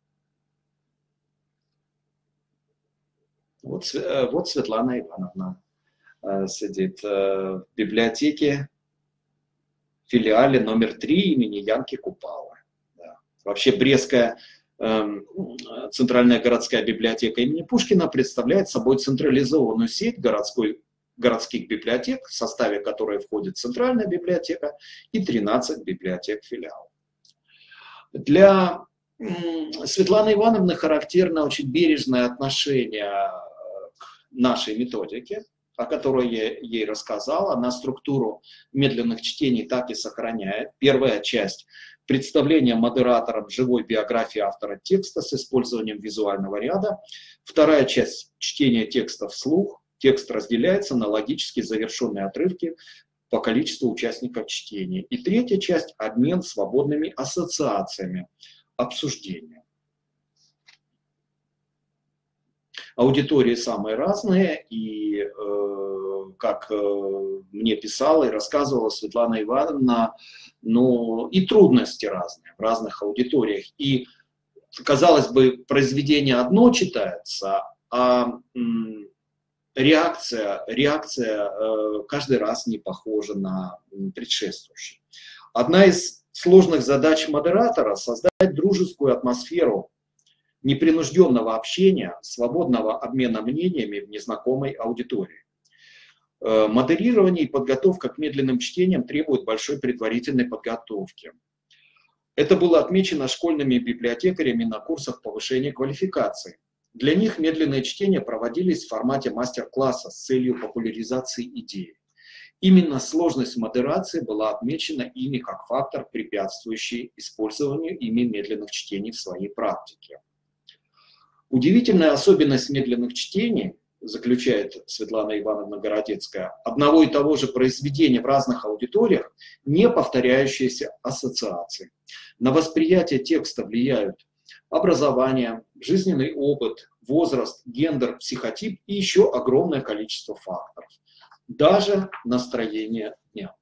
Вот Светлана Ивановна сидит в библиотеке, в филиале номер 3 имени Янки Купалы. Да. Вообще Брестская Центральная городская библиотека имени Пушкина представляет собой централизованную сеть городских библиотек, в составе которой входит Центральная библиотека и 13 библиотек-филиалов. Для Светланы Ивановны характерно очень бережное отношение к нашей методике, о которой я ей рассказал. Она структуру медленных чтений так и сохраняет. Первая часть — представление модератором живой биографии автора текста с использованием визуального ряда. Вторая часть — чтение текста вслух. Текст разделяется на логически завершенные отрывки по количеству участников чтения. И третья часть — обмен свободными ассоциациями, обсуждения. Аудитории самые разные, и как мне писала и рассказывала Светлана Ивановна, ну и трудности разные в разных аудиториях. И, казалось бы, произведение одно читается, а реакция каждый раз не похожа на предшествующую. Одна из сложных задач модератора — создать дружескую атмосферу непринужденного общения, свободного обмена мнениями в незнакомой аудитории. Модерирование и подготовка к медленным чтениям требуют большой предварительной подготовки. Это было отмечено школьными библиотекарями на курсах повышения квалификации. Для них медленные чтения проводились в формате мастер-класса с целью популяризации идеи. Именно сложность модерации была отмечена ими как фактор, препятствующий использованию ими медленных чтений в своей практике. Удивительная особенность медленных чтений, заключает Светлана Ивановна Городецкая, одного и того же произведения в разных аудиториях не повторяющиеся ассоциации. На восприятие текста влияют образование, жизненный опыт, возраст, гендер, психотип и еще огромное количество факторов. Даже настроение дня.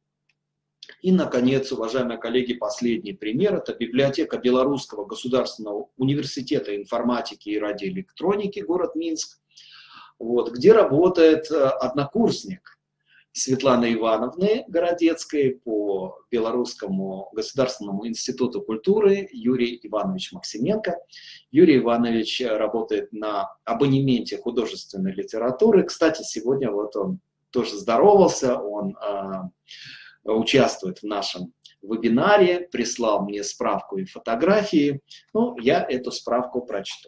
И, наконец, уважаемые коллеги, последний пример. Это библиотека Белорусского государственного университета информатики и радиоэлектроники, город Минск, вот, где работает однокурсник Светланы Ивановны Городецкой по Белорусскому государственному институту культуры Юрий Иванович Максименко. Юрий Иванович работает на абонементе художественной литературы. Кстати, сегодня вот он тоже здоровался, он участвует в нашем вебинаре, прислал мне справку и фотографии. Ну, я эту справку прочту.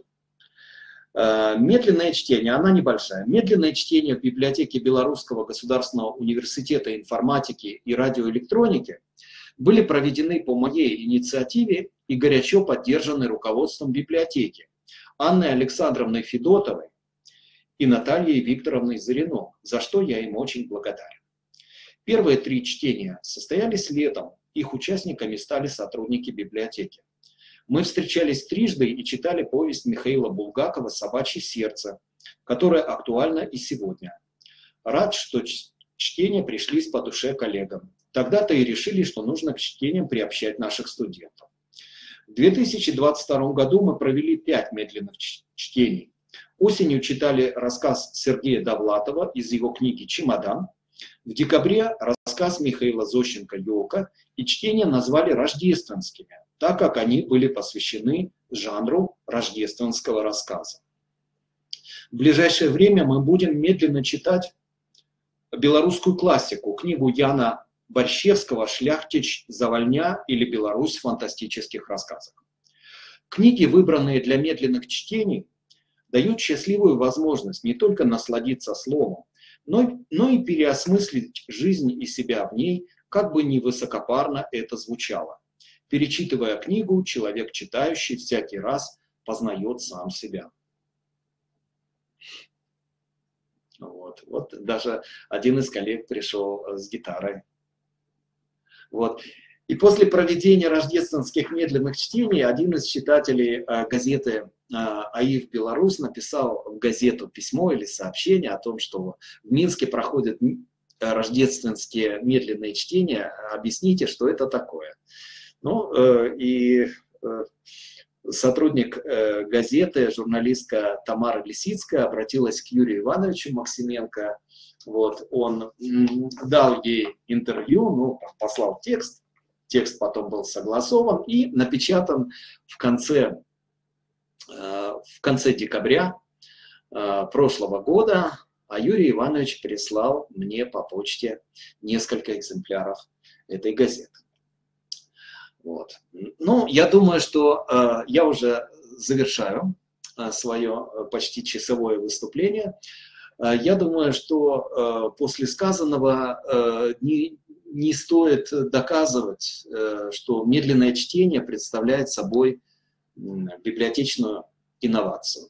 Медленное чтение, она небольшая. Медленное чтение в библиотеке Белорусского государственного университета информатики и радиоэлектроники были проведены по моей инициативе и горячо поддержаны руководством библиотеки Анной Александровной Федотовой и Натальей Викторовной Зарино, за что я им очень благодарен. Первые 3 чтения состоялись летом, их участниками стали сотрудники библиотеки. Мы встречались трижды и читали повесть Михаила Булгакова «Собачье сердце», которая актуальна и сегодня. Рад, что чтения пришлись по душе коллегам. Тогда-то и решили, что нужно к чтениям приобщать наших студентов. В 2022 году мы провели 5 медленных чтений. Осенью читали рассказ Сергея Довлатова из его книги «Чемодан». В декабре рассказ Михаила Зощенко «Елка», и чтения назвали рождественскими, так как они были посвящены жанру рождественского рассказа. В ближайшее время мы будем медленно читать белорусскую классику, книгу Яна Борщевского «Шляхтич, Завальня» или «Беларусь в фантастических рассказах». Книги, выбранные для медленных чтений, дают счастливую возможность не только насладиться словом, но и переосмыслить жизнь и себя в ней, как бы ни высокопарно это звучало. Перечитывая книгу, человек, читающий, всякий раз познает сам себя. Вот даже один из коллег пришел с гитарой. Вот. И после проведения рождественских медленных чтений один из читателей газеты «АИФ Беларусь» написал в газету письмо или сообщение о том, что в Минске проходят рождественские медленные чтения. Объясните, что это такое. Ну, и сотрудник газеты, журналистка Тамара Лисицкая обратилась к Юрию Ивановичу Максименко. Вот, он дал ей интервью, ну, послал текст. Текст потом был согласован и напечатан в конце декабря прошлого года, а Юрий Иванович прислал мне по почте несколько экземпляров этой газеты. Вот. Ну, я думаю, что я уже завершаю свое почти часовое выступление. Я думаю, что после сказанного не стоит доказывать, что медленное чтение представляет собой библиотечную инновацию.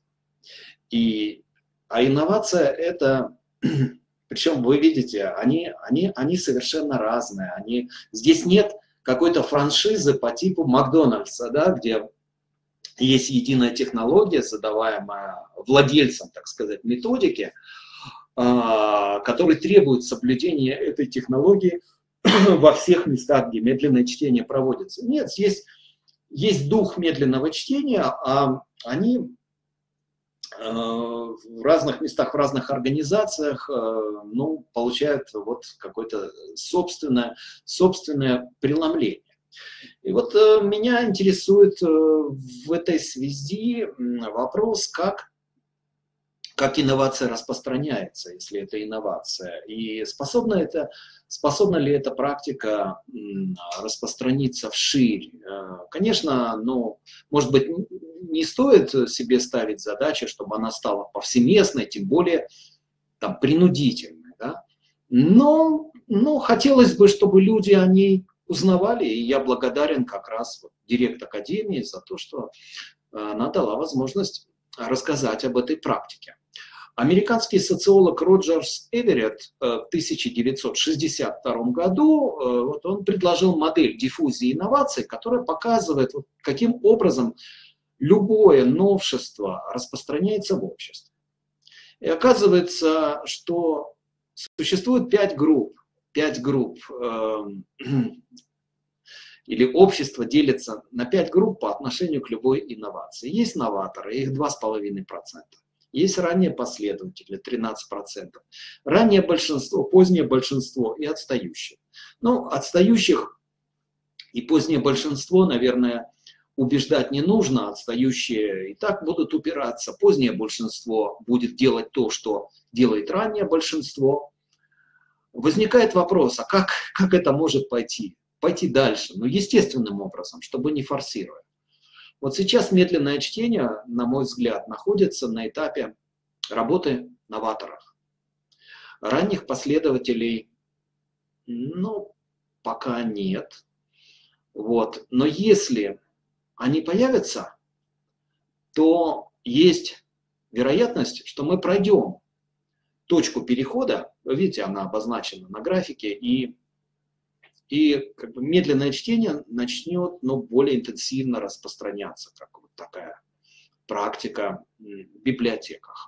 А инновация это, причем вы видите, они совершенно разные. Здесь нет какой-то франшизы по типу Макдональдса, да, где есть единая технология, задаваемая владельцем, так сказать, методики, который требует соблюдения этой технологии во всех местах, где медленное чтение проводится. Нет, есть дух медленного чтения, а они в разных местах, в разных организациях, ну, получают вот какое-то собственное преломление. И вот меня интересует в этой связи вопрос, как как инновация распространяется, если это инновация, и способна ли эта практика распространиться вширь. Конечно, ну, может быть, не стоит себе ставить задачи, чтобы она стала повсеместной, тем более там, принудительной, да? Но хотелось бы, чтобы люди о ней узнавали, и я благодарен как раз вот директ Академии за то, что она дала возможность рассказать об этой практике. Американский социолог Роджерс Эверетт в 1962 году вот он предложил модель диффузии инноваций, которая показывает, вот, каким образом любое новшество распространяется в обществе. И оказывается, что существует 5 групп, или общество делится на 5 групп по отношению к любой инновации. Есть новаторы, их 2,5%. Есть ранние последователи, 13%. Раннее большинство, позднее большинство и отстающие. Ну, отстающих и позднее большинство, наверное, убеждать не нужно. Отстающие и так будут упираться. Позднее большинство будет делать то, что делает раннее большинство. Возникает вопрос, а как это может пойти? Пойти дальше? Ну, естественным образом, чтобы не форсировать. Вот сейчас медленное чтение, на мой взгляд, находится на этапе работы новаторов. Ранних последователей, ну, пока нет. Вот. Но если они появятся, то есть вероятность, что мы пройдем точку перехода. Вы видите, она обозначена на графике, и как бы медленное чтение начнет, но более интенсивно распространяться, как вот такая практика в библиотеках.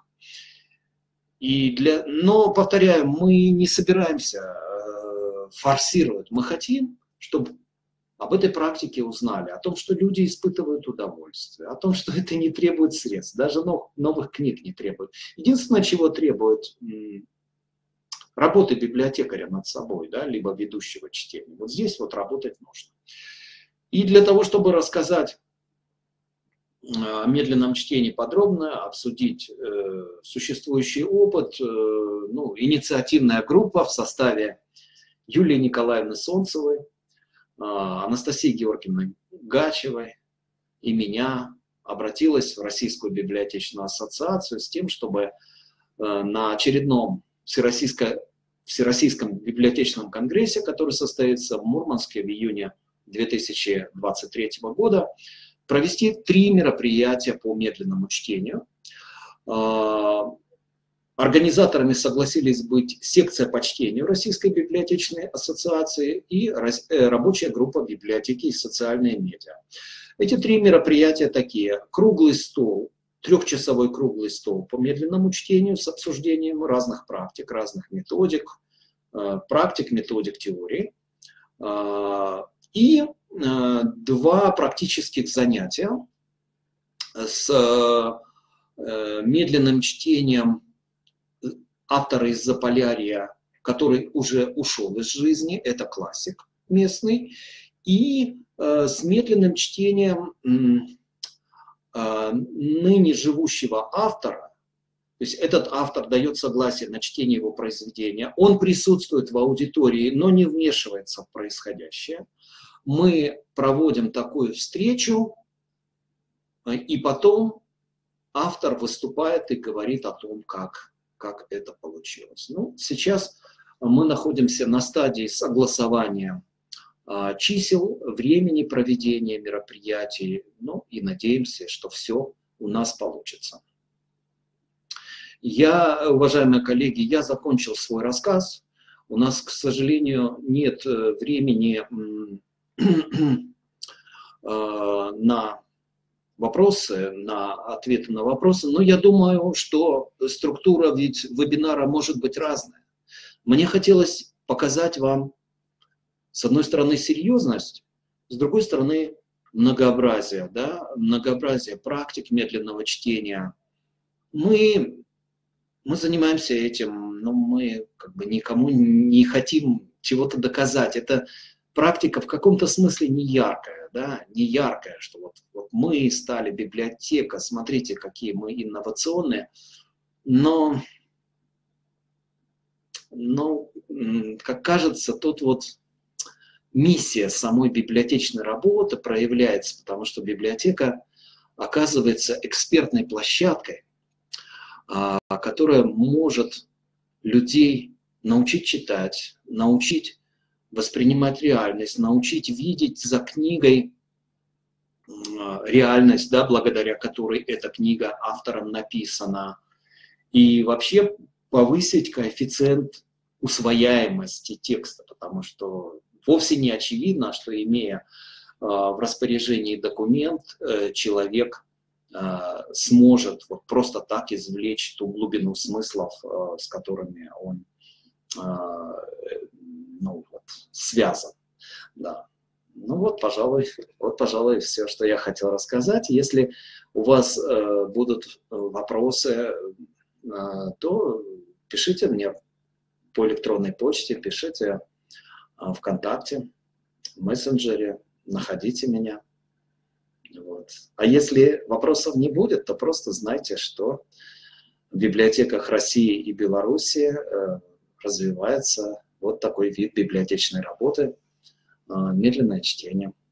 Но, повторяю, мы не собираемся форсировать. Мы хотим, чтобы об этой практике узнали, о том, что люди испытывают удовольствие, о том, что это не требует средств, даже новых книг не требует. Единственное, чего требует работы библиотекаря над собой, да, либо ведущего чтения. Вот здесь вот работать нужно. И для того, чтобы рассказать о медленном чтении подробно, обсудить существующий опыт, ну, инициативная группа в составе Юлии Николаевны Солнцевой, Анастасии Георгиевны Гачевой и меня обратилась в Российскую библиотечную ассоциацию с тем, чтобы на очередном Всероссийском библиотечном конгрессе, который состоится в Мурманске в июне 2023 года, провести 3 мероприятия по медленному чтению. Организаторами согласились быть секция по чтению Российской библиотечной ассоциации и рабочая группа библиотеки и социальные медиа. Эти 3 мероприятия такие: круглый стол, 3-часовой круглый стол по медленному чтению с обсуждением разных практик, разных методик, методик теории, и 2 практических занятия с медленным чтением автора из Заполярья, который уже ушел из жизни, это классик местный, и с медленным чтением ныне живущего автора. То есть этот автор дает согласие на чтение его произведения, он присутствует в аудитории, но не вмешивается в происходящее. Мы проводим такую встречу, и потом автор выступает и говорит о том, как это получилось. Ну, сейчас мы находимся на стадии согласования чисел, времени проведения мероприятий, ну и надеемся, что все у нас получится. Уважаемые коллеги, я закончил свой рассказ. У нас, к сожалению, нет времени на вопросы, на ответы на вопросы, но я думаю, что структура ведь вебинара может быть разная. Мне хотелось показать вам, с одной стороны, серьезность, с другой стороны, многообразие, да? Многообразие практик медленного чтения. Мы занимаемся этим, но мы как бы никому не хотим чего-то доказать. Это практика в каком-то смысле не яркая, да? Не яркая, что вот мы стали библиотека, смотрите, какие мы инновационные. Но, как кажется, тут вот миссия самой библиотечной работы проявляется, потому что библиотека оказывается экспертной площадкой, которая может людей научить читать, научить воспринимать реальность, научить видеть за книгой реальность, да, благодаря которой эта книга автором написана, и вообще повысить коэффициент усвояемости текста, потому что вовсе не очевидно, что, имея в распоряжении документ, человек сможет вот просто так извлечь ту глубину смыслов, с которыми он связан. Да. Ну вот, пожалуй, все, что я хотел рассказать. Если у вас будут вопросы, то пишите мне по электронной почте, пишите ВКонтакте, в мессенджере, находите меня. Вот. А если вопросов не будет, то просто знайте, что в библиотеках России и Беларуси развивается вот такой вид библиотечной работы — медленное чтение.